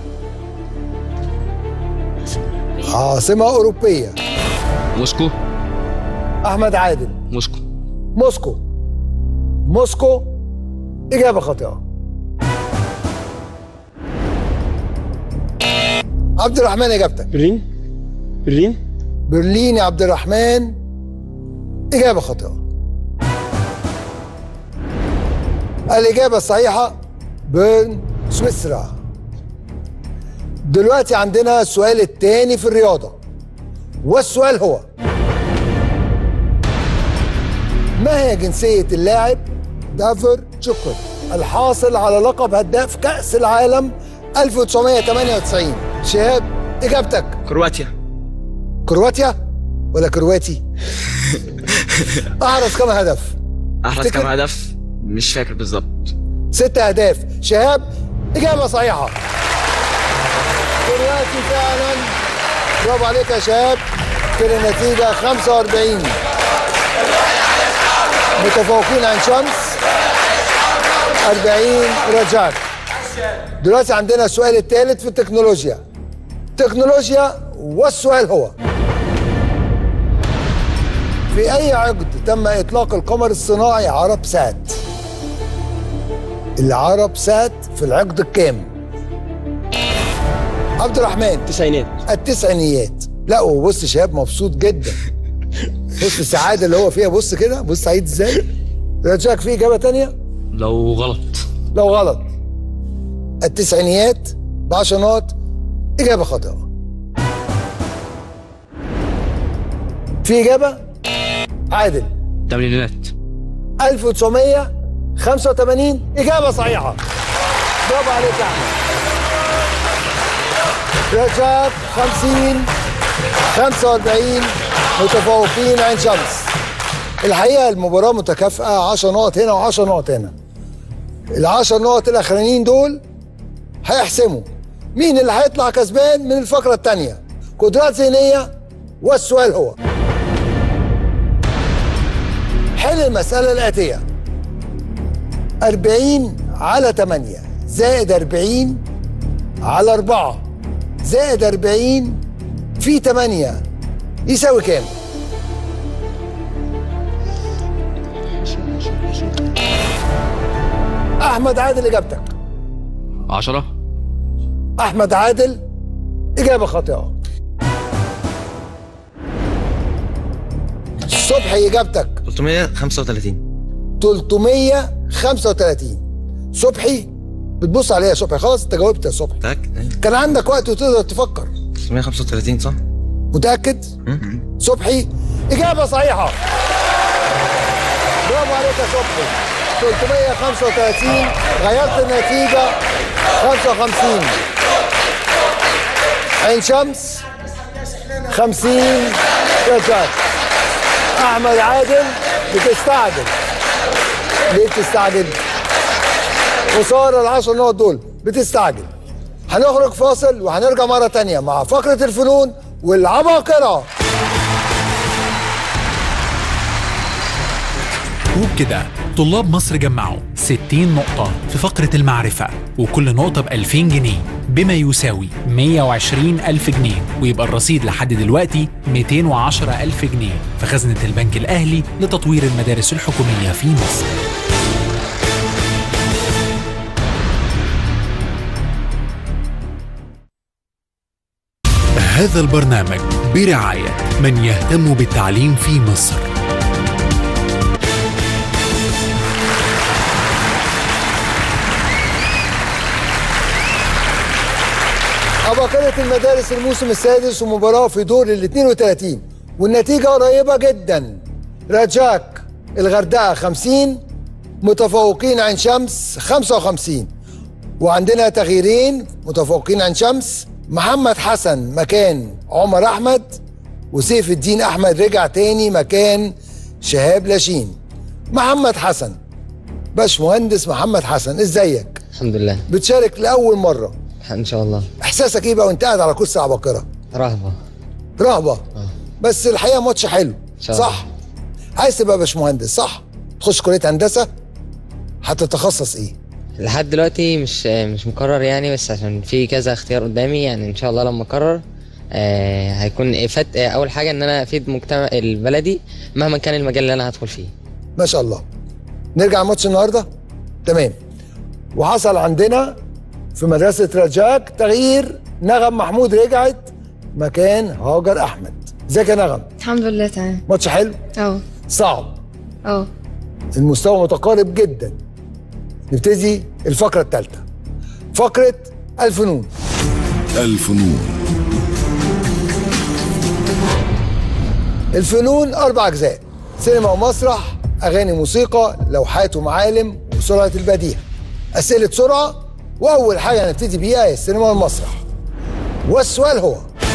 عاصمة أوروبية. موسكو. أحمد عادل. موسكو. موسكو. موسكو إجابة خاطئة. عبد الرحمن إجابتك. برلين. برلين يا عبد الرحمن إجابة خاطئة. الإجابة الصحيحة بيرن، سويسرا. دلوقتي عندنا السؤال الثاني في الرياضة، والسؤال هو: ما هي جنسية اللاعب دافر تشوكر الحاصل على لقب هداف كأس العالم 1998؟ شهاب إجابتك. كرواتيا. كرواتيا ولا كرواتي؟ أحرز كم هدف؟ أحرز كم هدف؟ مش فاكر بالظبط. 6 أهداف. شهاب إجابة صحيحة. كرواتي فعلا. برافو عليك يا شهاب. كده النتيجة 45. متفوقين عن شمس 40 رجاء. دلوقتي عندنا السؤال الثالث في التكنولوجيا. والسؤال هو: في أي عقد تم إطلاق القمر الصناعي عرب سات؟ العرب سات في العقد الكام؟ عبد الرحمن. التسعينيات. لا وبص شهاب مبسوط جدا. بص السعادة اللي هو فيها، بص كده، بص سعيد ازاي. رجاك في إجابة تانية؟ لو غلط. التسعينيات ب10 نقط إجابة خاطئة. في إجابة؟ عادل. الثمانينات. 1985 إجابة صحيحة. برافو عليك يا أحمد. رجب 50 45 متفوقين عين شمس. الحقيقة المباراة متكافئة، 10 نقط هنا و10 نقط هنا. ال10 نقط الأخرانيين دول هيحسموا مين اللي هيطلع كسبان من الفقرة الثانية. قدرات ذهنية، والسؤال هو: حل المسألة الآتية: 40 على 8 زائد 40 على 4 زائد 40 في 8 يساوي كام؟ أحمد عادل إجابتك. 10. أحمد عادل إجابة خاطئة. صبحي إجابتك. 335. 335. صبحي بتبص عليها يا صبحي. خلاص أنت جاوبت يا صبحي. كان عندك وقت وتقدر تفكر. 335 صح؟ متأكد؟ صبحي إجابة صحيحة. برافو عليك يا صبحي. 335. غيرت النتيجة 55. عين شمس 50 رجال. أحمد عادل بتستعجل. ليه بتستعجل؟ خسارة ال10 نقط دول، بتستعجل. هنخرج فاصل وهنرجع مرة تانية مع فقرة الفنون والعباقرة. وبكده طلاب مصر جمعوا 60 نقطة في فقرة المعرفة، وكل نقطة ب2000 جنيه بما يساوي 120,000 جنيه، ويبقى الرصيد لحد دلوقتي 210,000 جنيه في خزنة البنك الأهلي لتطوير المدارس الحكومية في مصر. هذا البرنامج برعاية من يهتم بالتعليم في مصر. عباقرة المدارس الموسم السادس ومباراة في دور ال 32 والنتيجة قريبة جدا. رجاك الغردقة 50، متفوقين عين شمس 55. وعندنا تغييرين، متفوقين عين شمس محمد حسن مكان عمر أحمد، وسيف الدين أحمد رجع تاني مكان شهاب لاشين. محمد حسن، باشمهندس محمد حسن، ازيك؟ الحمد لله. بتشارك لأول مرة ان شاء الله. احساسك ايه بقى وانت قاعد على كرسي عباقرة؟ رهبة. بس الحقيقة ماتش حلو صح؟ عايز تبقى باشمهندس صح؟ تخش كلية هندسة، هتتخصص ايه؟ لحد دلوقتي مش مقرر يعني، بس عشان في كذا اختيار قدامي يعني. ان شاء الله لما اقرر هيكون اول حاجة ان انا افيد مجتمع البلدي مهما كان المجال اللي انا هدخل فيه. ما شاء الله. نرجع ماتش النهارده؟ تمام. وحصل عندنا في مدرسة رجاك تغيير، نغم محمود رجعت مكان هاجر أحمد. ازيك يا نغم؟ الحمد لله تمام. ماتش حلو؟ صعب؟ المستوى متقارب جدا. نبتدي الفقرة الثالثة، فقرة الفنون. الفنون 4 أجزاء: سينما ومسرح، أغاني، موسيقى، لوحات ومعالم، وسرعة البديهة. أسئلة سرعة، وأول حاجة نبتدي بيها هي السينما والمسرح. والسؤال هو: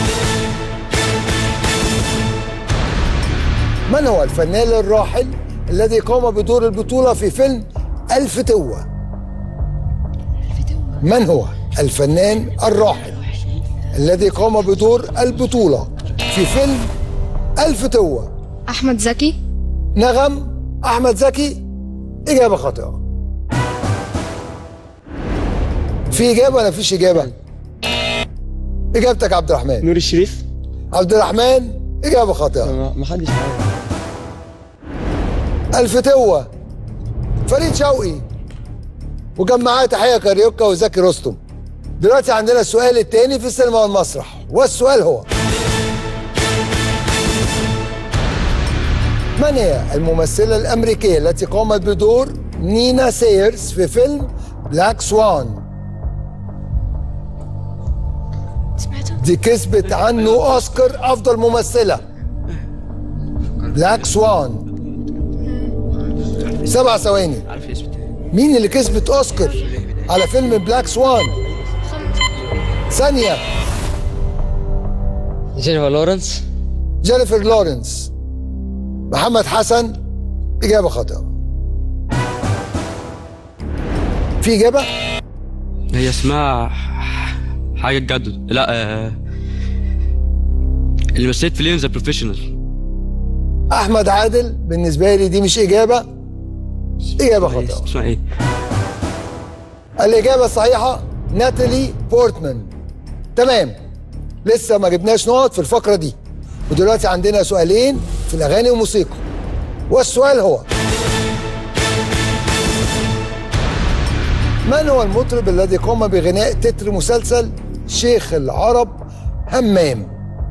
من هو الفنان الراحل الذي قام بدور البطولة في فيلم ألف توة؟ من هو الفنان الراحل الذي قام بدور البطولة في فيلم ألف توة؟ أحمد زكي. نغم أحمد زكي، إجابة خاطئة. في إجابة ولا مفيش إجابة؟ إجابتك عبد الرحمن. نور الشريف. عبد الرحمن، إجابة خاطئة. محدش عارف. ألف توة فريد شوقي، وكان معاه تحية كاريوكا وزكي رستم. دلوقتي عندنا السؤال الثاني في السينما والمسرح، والسؤال هو: من هي الممثلة الأمريكية التي قامت بدور نينا سيرز في فيلم بلاك سوان؟ دي كسبت عنه أوسكار أفضل ممثلة. بلاك سوان. 7 ثواني. مين اللي كسبت أوسكار على فيلم بلاك سوان؟ ثانية. جينيفر لورنس. جينيفر لورنس. محمد حسن، إجابة خاطئة. في إجابة؟ هي اسمها حاجة جدد، لا اللي مثلت في ليون ذا بروفيشنال. أحمد عادل، بالنسبة لي دي مش إجابة، إجابة خاطئة. اسمها إيه؟ الإجابة الصحيحة ناتالي بورتمان. تمام. لسه ما جبناش نقط في الفقرة دي، ودلوقتي عندنا سؤالين في الأغاني والموسيقى. والسؤال هو: من هو المطرب الذي قام بغناء تتر مسلسل شيخ العرب همام؟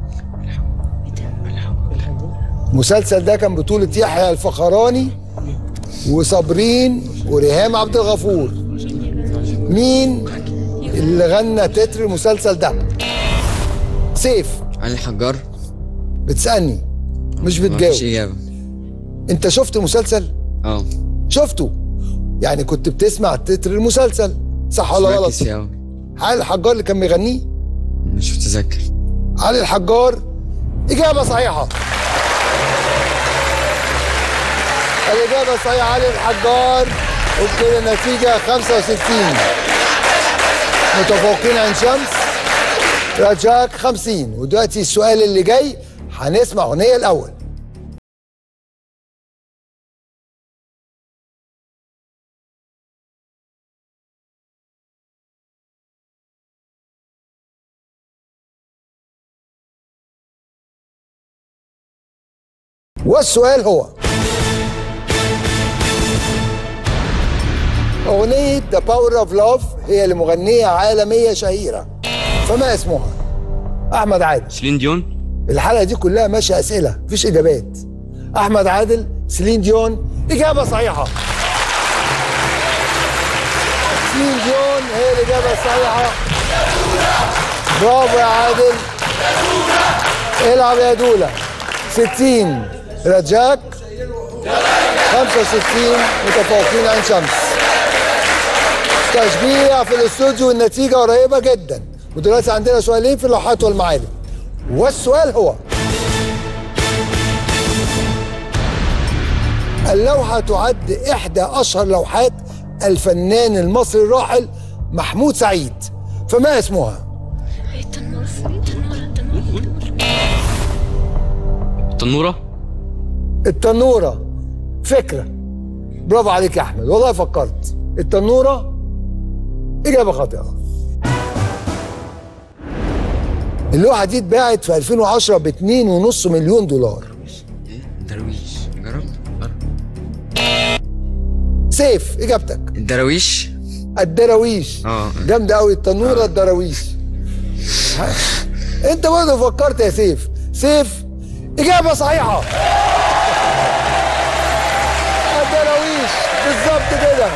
المسلسل ده كان بطولة يحيى الفخراني وصابرين وريهام عبد الغفور. مين اللي غنى تتر المسلسل ده؟ سيف. علي الحجار. بتسألني مش بتجاوب. مفيش إجابة. أنت شفت المسلسل؟ شفته؟ يعني كنت بتسمع تتر المسلسل صح ولا غلط؟ علي الحجار اللي كان بيغنيه؟ مش متذكر. علي الحجار، إجابة صحيحة. الإجابة الصحيحة علي الحجار، وبكده النتيجة 65. متفوقين عين شمس رجاك 50. ودلوقتي السؤال اللي جاي هنسمع أغنية الأول. والسؤال هو: أغنية The Power of Love هي لمغنية عالمية شهيرة، فما اسمها؟ احمد عادل. سيلين ديون. الحلقه دي كلها ماشيه اسئله مفيش اجابات. احمد عادل، سيلين ديون. اجابه صحيحه. سيلين ديون هي الاجابه الصحيحه. برافو يا عادل. العب يا دوله. 60 رجاك، 65 متفوقين عين شمس. تشجيع في الاستوديو والنتيجه قريبه جدا. ودلوقتي عندنا سؤالين في اللوحات والمعالم، والسؤال هو: اللوحه تعد احدى اشهر لوحات الفنان المصري الراحل محمود سعيد، فما اسمها؟ التنورة. التنورة فكرة. برافو عليك يا أحمد، والله فكرت. التنورة إجابة خاطئة. اللوحة دي اتباعت في 2010 ب 2.5 مليون دولار. درويش. جرب. سيف إجابتك. الدراويش. الدراويش. جامدة أوي التنورة الدراويش. أنت برضه فكرت يا سيف. سيف إجابة صحيحة. الدراويش بالظبط كده.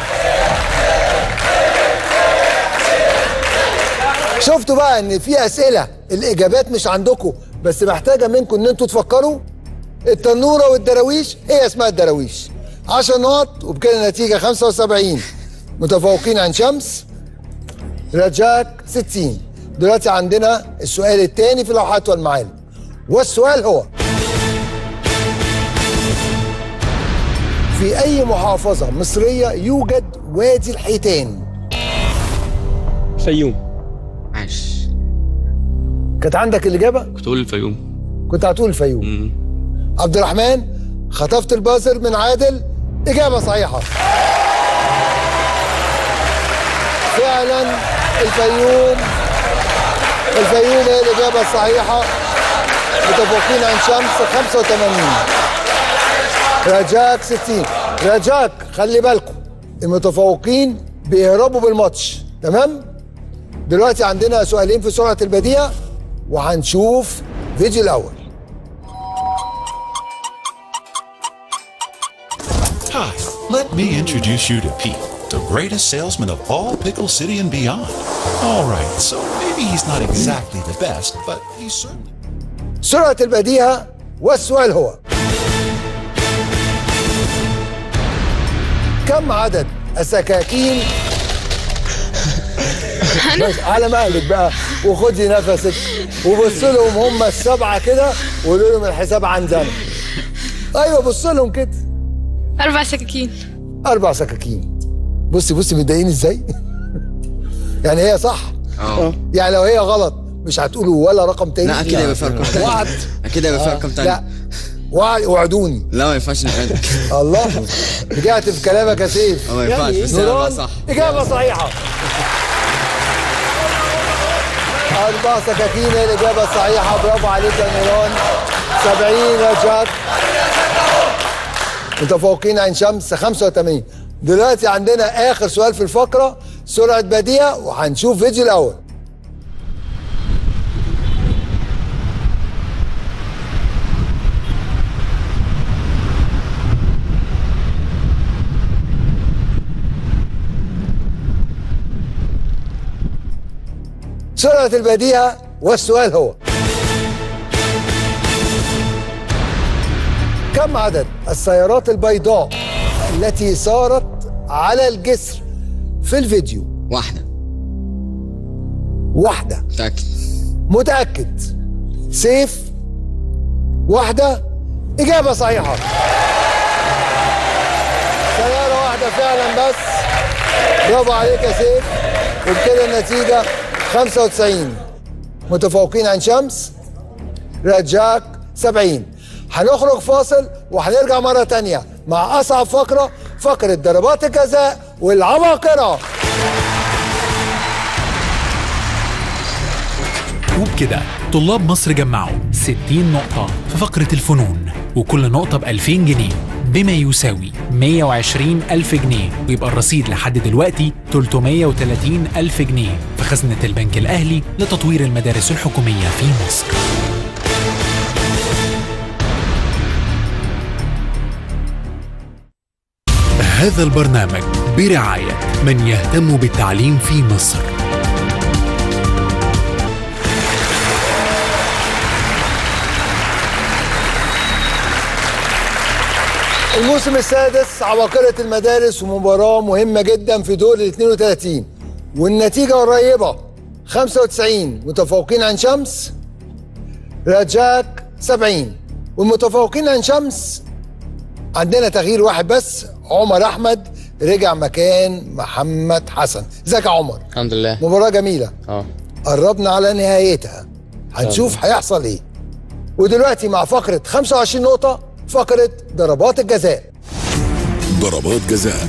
شفتوا بقى إن في أسئلة الإجابات مش عندكم، بس محتاجة منكم إن أنتوا تفكروا. التنورة والدراويش هي اسمها الدراويش. 10 نقط، وبكده النتيجة 75 متفوقين عين شمس، رجاك 60. دلوقتي عندنا السؤال الثاني في اللوحات والمعالم، والسؤال هو: في أي محافظة مصرية يوجد وادي الحيتان؟ فيوم. عاش. كانت عندك الإجابة؟ كنت أقول الفيوم. كنت هتقول الفيوم. عبد الرحمن، خطفت البازر من عادل. إجابة صحيحة. فعلا الفيوم. الفيوم هي الإجابة الصحيحة. متفوقين عين شمس 85، رجاك 60. رجاك خلي بالكم، المتفوقين بيهربوا بالماتش، تمام؟ دلوقتي عندنا سؤالين في سرعة البديهة، وهنشوف فيديو الأول. Hi, let me introduce you to Pete, the greatest salesman of all Pickle City and beyond. All right, so maybe he's not exactly the best, but he's certainly... سرعة البديهة، والسؤال هو: كم عدد السكاكين؟ على مهلك بقى، وخدي نفسك وبص لهم هم السبعة كده وقولوا لهم الحساب عندنا. أيوه بص لهم كده. 4 سكاكين. 4 سكاكين. بصي متضايقين ازاي؟ يعني هي صح؟ يعني لو هي غلط مش هتقولوا ولا رقم تاني؟ لا اكيد هيبقى في ارقام تانية. وعد. اكيد هيبقى في ارقام تانية. لا وعدوني. لا ما ينفعش نعد. الله، رجعت في كلامك يا سيف. ما ينفعش، بس هي صح. إجابة صحيحة. 4 سكاكين هي الإجابة الصحيحة. برافو عليك يا نيران. 70 يا جاد. متفوقين عين شمس 85. دلوقتي عندنا آخر سؤال في الفقرة، سرعة بديهة، وهنشوف فيديو الأول. سرعة البديهة، والسؤال هو: كم عدد السيارات البيضاء التي سارت على الجسر في الفيديو؟ واحدة. متأكد. سيف، واحدة. إجابة صحيحة. سيارة واحدة فعلا بس. برافو عليك يا سيف. وبكده النتيجة 95 متفوقين عين شمس، رجاك 70. هنخرج فاصل وهنرجع مرة تانية مع أصعب فقرة، فقرة ضربات الجزاء والعباقرة. وبكده طلاب مصر جمعوا 60 نقطة في فقرة الفنون، وكل نقطة ب2000 جنيه، بما يساوي 120,000 جنيه، ويبقى الرصيد لحد دلوقتي 330,000 جنيه في خزنة البنك الأهلي لتطوير المدارس الحكومية في مصر. هذا البرنامج برعاية من يهتم بالتعليم في مصر. الموسم السادس عباقرة المدارس، ومباراة مهمة جدا في دور ال 32 والنتيجة قريبة. 95 متفوقين عن شمس، رجاك 70. والمتفوقين عن شمس عندنا تغيير واحد بس، عمر أحمد رجع مكان محمد حسن. ازيك يا عمر؟ الحمد لله. مباراة جميلة. قربنا على نهايتها، هنشوف هيحصل ايه. ودلوقتي مع فقرة 25 نقطة، فقرة ضربات الجزاء. ضربات جزاء.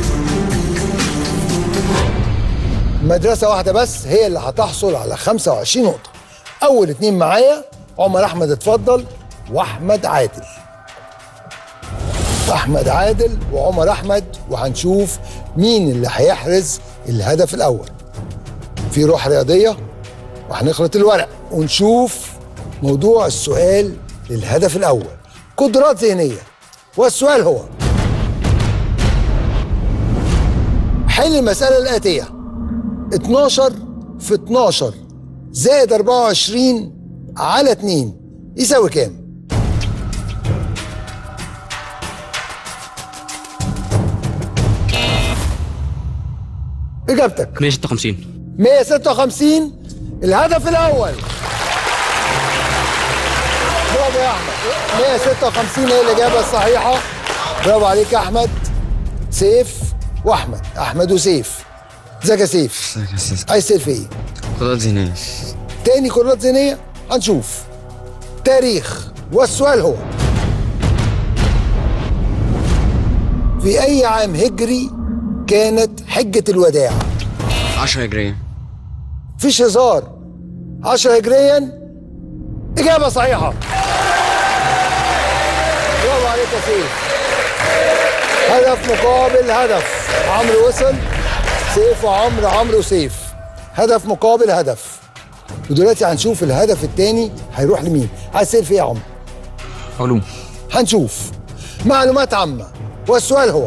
مدرسة واحدة بس هي اللي هتحصل على 25 نقطة. أول اتنين معايا عمر أحمد اتفضل، وأحمد عادل. أحمد عادل وعمر أحمد، وهنشوف مين اللي هيحرز الهدف الأول. في روح رياضية، وهنخلط الورق ونشوف موضوع السؤال للهدف الأول. قدرات ذهنية، والسؤال هو: حل المسألة الآتية: 12 في 12 زائد 24 على 2 يساوي كام؟ إجابتك 156. 156 الهدف الأول. برافو يا أحمد، 156 هي الإجابة الصحيحة. برافو عليك يا أحمد. سيف وأحمد، أحمد وسيف. ازيك يا سيف؟ ازيك يا سيف؟ عايز سيف إيه؟ قدرات ذهنية. تاني قدرات ذهنية؟ هنشوف. تاريخ، والسؤال هو: في أي عام هجري كانت حجة الوداع؟ 10 هجرية. مفيش هزار. 10 هجريا إجابة صحيحة. برافو عليك يا سيف. هدف مقابل هدف. عمرو وصل، سيف وعمرو، عمرو وسيف. هدف مقابل هدف. ودلوقتي هنشوف الهدف الثاني هيروح لمين. عايز سيف ايه يا عمرو؟ علوم. هنشوف. معلومات عامة، والسؤال هو: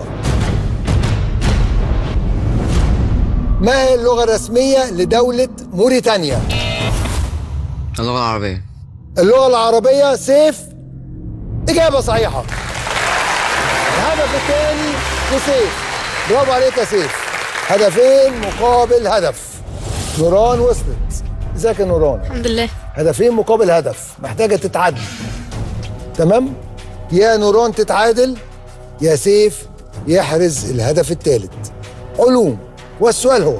ما هي اللغة الرسمية لدولة موريتانيا؟ اللغة العربية. اللغة العربية. سيف إجابة صحيحة. الهدف الثاني لسيف. برافو عليك يا سيف. هدفين مقابل هدف. نوران وصلت. ازيك يا نوران؟ الحمد لله. هدفين مقابل هدف، محتاجة تتعادل. تمام؟ يا نوران تتعادل، يا سيف يحرز الهدف الثالث. علوم، والسؤال هو: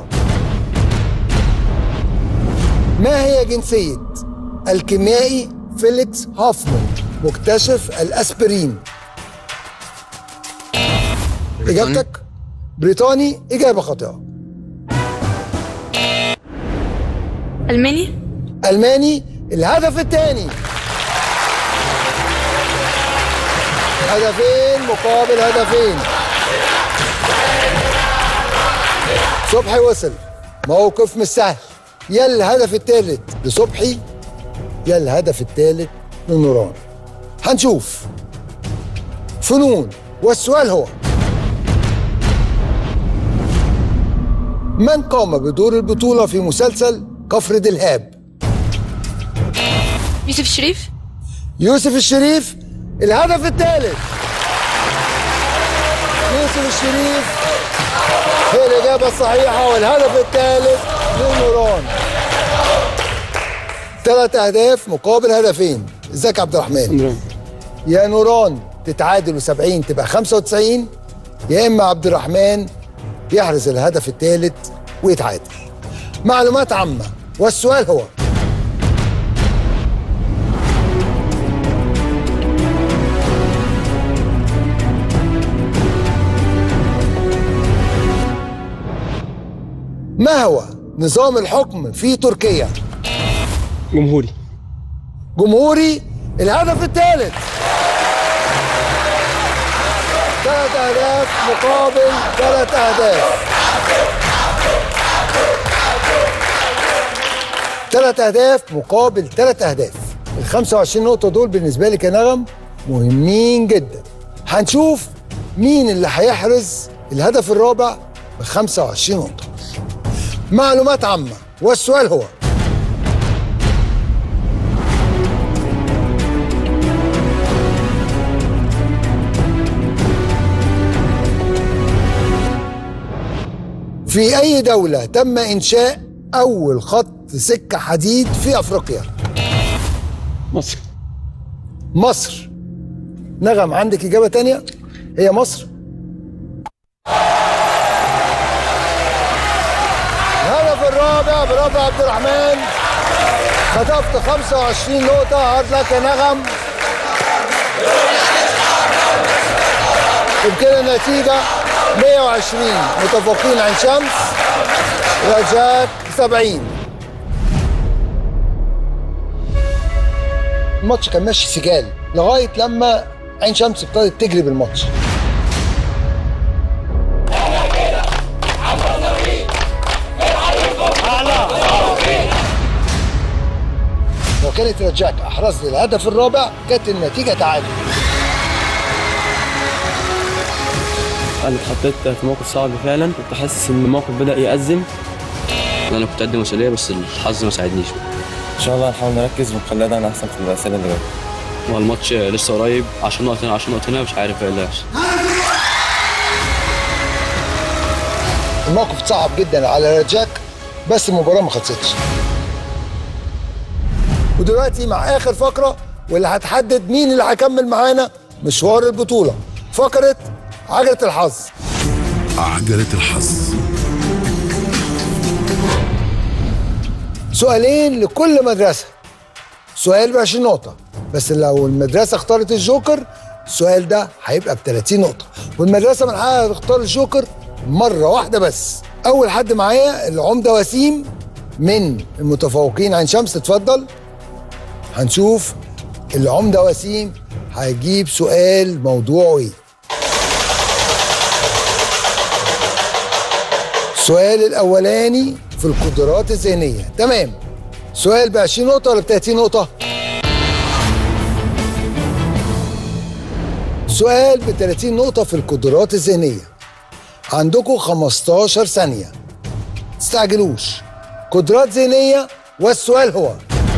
ما هي جنسية الكيميائي فيليكس هوفمان مكتشف الأسبرين؟ إجابتك بريطاني. إجابة خاطئة. ألماني. ألماني. الهدف الثاني. هدفين مقابل هدفين. صبحي وصل. موقف مش سهل. يا الهدف الثالث لصبحي، يا الهدف الثالث لنوران. هنشوف. فنون، والسؤال هو: من قام بدور البطولة في مسلسل كفر دلهاب؟ يوسف الشريف. يوسف الشريف. الهدف الثالث. يوسف الشريف هي الإجابة الصحيحة، والهدف الثالث لنوران. 3 أهداف مقابل هدفين. ازيك يا عبد الرحمن؟ يا نوران تتعادل و70 تبقى 95، يا إما عبد الرحمن يحرز الهدف الثالث ويتعادل. معلومات عامة، والسؤال هو: ما هو نظام الحكم في تركيا؟ جمهوري. جمهوري. الهدف الثالث. 3 أهداف مقابل 3 أهداف. 3 أهداف مقابل 3 أهداف. ال 25 نقطة دول بالنسبة لي كنغم مهمين جدا. هنشوف مين اللي هيحرز الهدف الرابع ب 25 نقطة. معلومات عامة، والسؤال هو: في أي دولة تم إنشاء أول خط سكة حديد في أفريقيا؟ مصر. مصر. نغم عندك إجابة تانية؟ هي مصر. الهدف الرابع برافو عبد الرحمن، خطفت 25 نقطة. هارد لك يا نغم. وبكده النتيجة 120 متفوقين عين شمس، رجاء 70. الماتش كان ماشي سجال لغاية لما عين شمس ابتدت تجري بالماتش. لو كانت رجاك أحرز لي الهدف الرابع كانت النتيجة تعادل. انا اتحطيت في موقف صعب فعلا، كنت حاسس ان الموقف بدأ يأزم. انا كنت قد مسؤوليه بس الحظ ما ساعدنيش. ان شاء الله هنحاول نركز ونخليها دعنا احسن في الاسئله اللي جايه. هو الماتش لسه قريب، 10 نقط هنا 10 نقط هنا، مش عارف ايه اللي هيحصل. الموقف صعب جدا على رجاك بس المباراة ما خلصتش. ودلوقتي مع آخر فقرة واللي هتحدد مين اللي هيكمل معانا مشوار البطولة، فقرة عجلة الحظ. عجلة الحظ. سؤالين لكل مدرسة، سؤال ب 20 نقطة، بس لو المدرسة اختارت الجوكر السؤال ده هيبقى ب 30 نقطة، والمدرسة من حقها تختار الجوكر مرة واحدة بس. أول حد معايا العمدة وسيم من المتفوقين عين شمس، اتفضل. هنشوف العمدة وسيم هيجيب سؤال موضوعه ايه. السؤال الأولاني في القدرات الذهنية، تمام. سؤال ب 20 نقطة ولا ب 30 نقطة؟ سؤال ب 30 نقطة في القدرات الذهنية. عندكم 15 ثانية، تستعجلوش. قدرات ذهنية، والسؤال هو: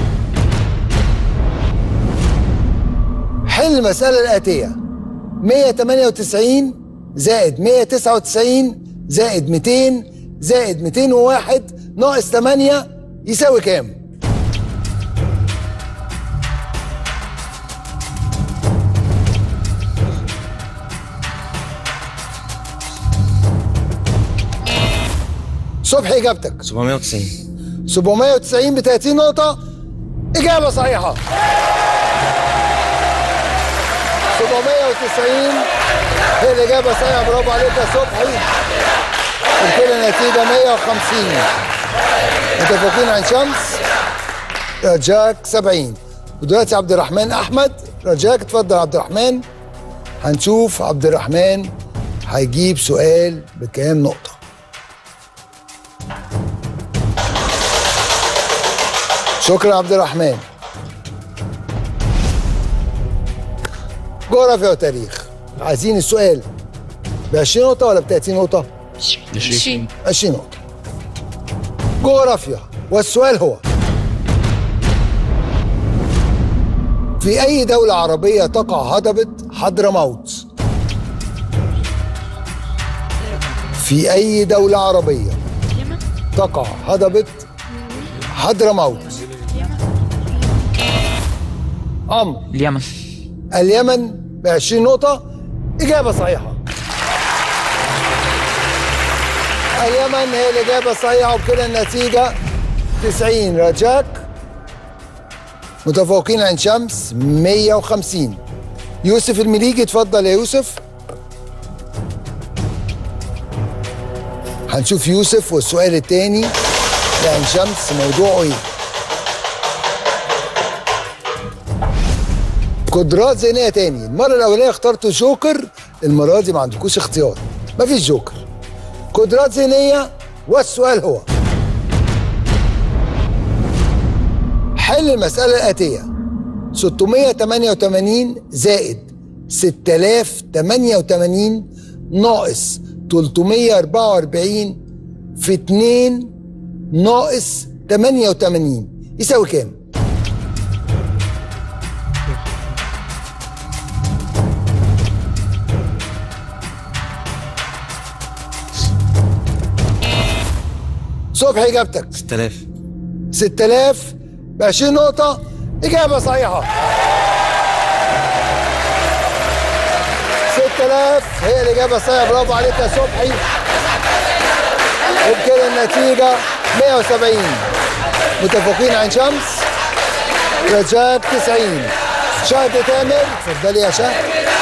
حل المسألة الآتية: 198 زائد 199 زائد 200 زائد 201 ناقص 8 يساوي كام؟ صبحي إجابتك 790. 790 ب 30 نقطة، إجابة صحيحة. 790 هي الإجابة الصحيحة، برافو عليك يا صبحي. وبكده النتيجة 150 متفوقين عين شمس، رجاك 70. ودلوقتي عبد الرحمن أحمد، رجاك اتفضل عبد الرحمن. هنشوف عبد الرحمن هيجيب سؤال بكام نقطة. شكرا عبد الرحمن. جغرافيا وتاريخ، عايزين السؤال ب 20 نقطة ولا ب 30 نقطة؟ 20. 20 نقطة. جغرافيا، والسؤال هو: في أي دولة عربية تقع هضبة حضرموت؟ في أي دولة عربية تقع هضبة حضرموت؟ عمرو. اليمن. اليمن ب 20 نقطة، إجابة صحيحة. اليمن هي الإجابة الصحيحة، وبكده النتيجة 90 رجاك، متفوقين عين شمس 150. يوسف المليجي اتفضل يا يوسف. هنشوف يوسف والسؤال الثاني لعين شمس موضوعه ايه. قدرات ذهنية تاني. المرة الأولانية اخترت جوكر المرة دي ما عندكوش اختيار، مفيش جوكر. قدرات ذهنية، والسؤال هو: حل المسألة الآتية: 688 زائد 6088 ناقص 344 في 2 ناقص 88 يساوي كام؟ صبحي إجابتك 6000. 6000 ب 20 نقطة، إجابة صحيحة. 6000 هي الإجابة الصحيحة، برافو عليك يا صبحي. وبكده النتيجة 170. متفوقين عين شمس رجاء 90. شهد تامر، اتفضلي يا شهد.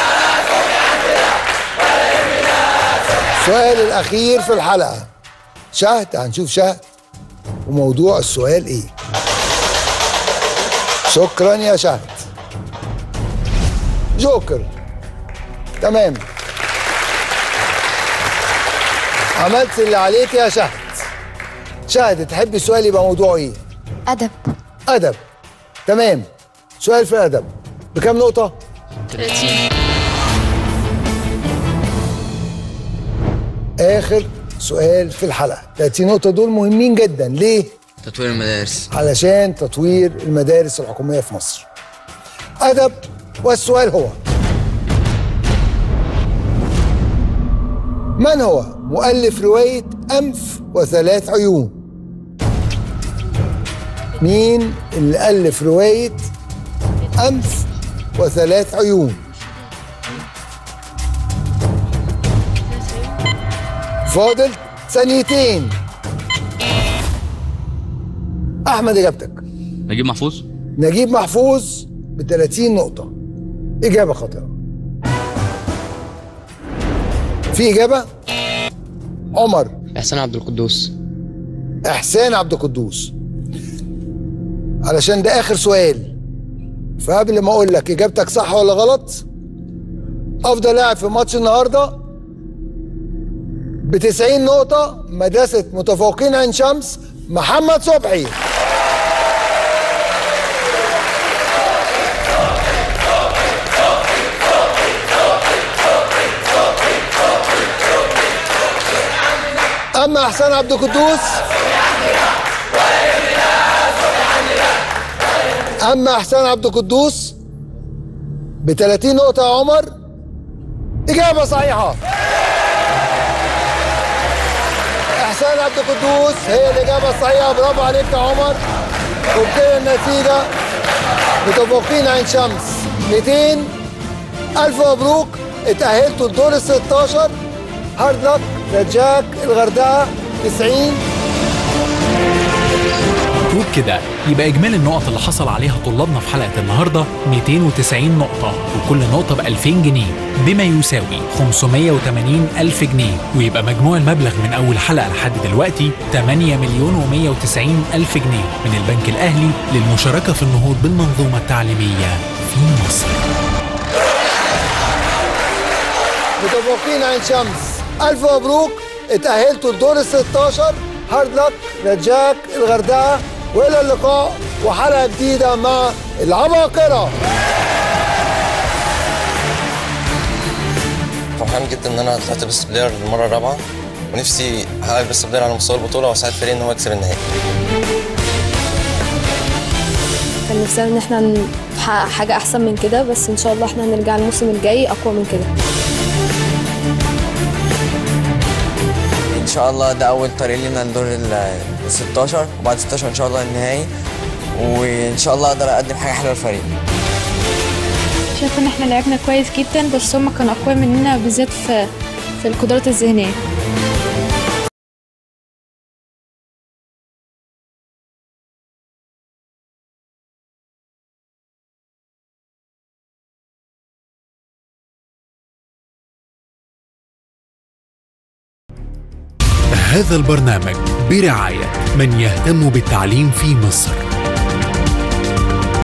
السؤال الأخير في الحلقة. شهد، هنشوف شهد وموضوع السؤال إيه. شكرا يا شهد. جوكر، تمام، عملت اللي عليك يا شهد. شهد، تحبي السؤال يبقى موضوعه ايه؟ أدب. أدب، تمام. سؤال في الأدب بكام نقطة؟ 30. آخر سؤال في الحلقة. 30 نقطة دول مهمين جدا، ليه؟ تطوير المدارس. علشان تطوير المدارس الحكومية في مصر. أدب، والسؤال هو: من هو مؤلف رواية أنف وثلاث عيون؟ مين اللي ألف رواية أنف وثلاث عيون؟ فاضل ثانيتين. أحمد، إجابتك؟ نجيب محفوظ. نجيب محفوظ ب 30 نقطة، إجابة خاطئة. في إجابة؟ عمر. إحسان عبد القدوس. إحسان عبد القدوس. علشان ده آخر سؤال، فقبل ما أقول لك إجابتك صح ولا غلط، أفضل لاعب في ماتش النهاردة ب 90 نقطة مدرسة متفوقين عين شمس محمد صبحي. أما إحسان عبد القدوس ب 30 نقطة يا عمر، إجابة صحيحة. إحسان عبد القدوس هي الإجابة الصحيحة، برافو عليك يا عمر. وبكده النتيجة متفوقين عين شمس 200. ألف مبروك، اتأهلتوا الدور ال 16. هارد لك. رجاك الغردقة 90. وبكده يبقى إجمالي النقط اللي حصل عليها طلابنا في حلقة النهاردة 290 نقطة، وكل نقطة ب 2000 جنيه بما يساوي 580 ألف جنيه، ويبقى مجموع المبلغ من أول حلقة لحد دلوقتي 8,190,000 جنيه من البنك الأهلي للمشاركة في النهوض بالمنظومة التعليمية في مصر. متفوقين عين شمس، ألف مبروك، اتأهلتوا الدور ال 16. هارد لك. رجاك الغردقة، وإلى اللقاء وحلقة جديدة مع العباقرة. فرحان جدا ان انا طلعت بيست بلاير للمره الرابعه، ونفسي احقق بيست بلاير على مستوى البطوله واساعد فريقي ان هو يكسب النهائي. كان نفسنا ان احنا نحقق حاجة احسن من كده، بس ان شاء الله احنا هنرجع الموسم الجاي اقوى من كده. ان شاء الله ده اول طريق لنا لدور ال 16، وبعد 16 ان شاء الله النهائي، وان شاء الله اقدر اقدم حاجه حلوه للفريق. شايفه ان احنا لعبنا كويس جدا، بس هم كانوا اقوى مننا بالذات في القدرات الذهنيه. هذا البرنامج برعاية من يهتم بالتعليم في مصر.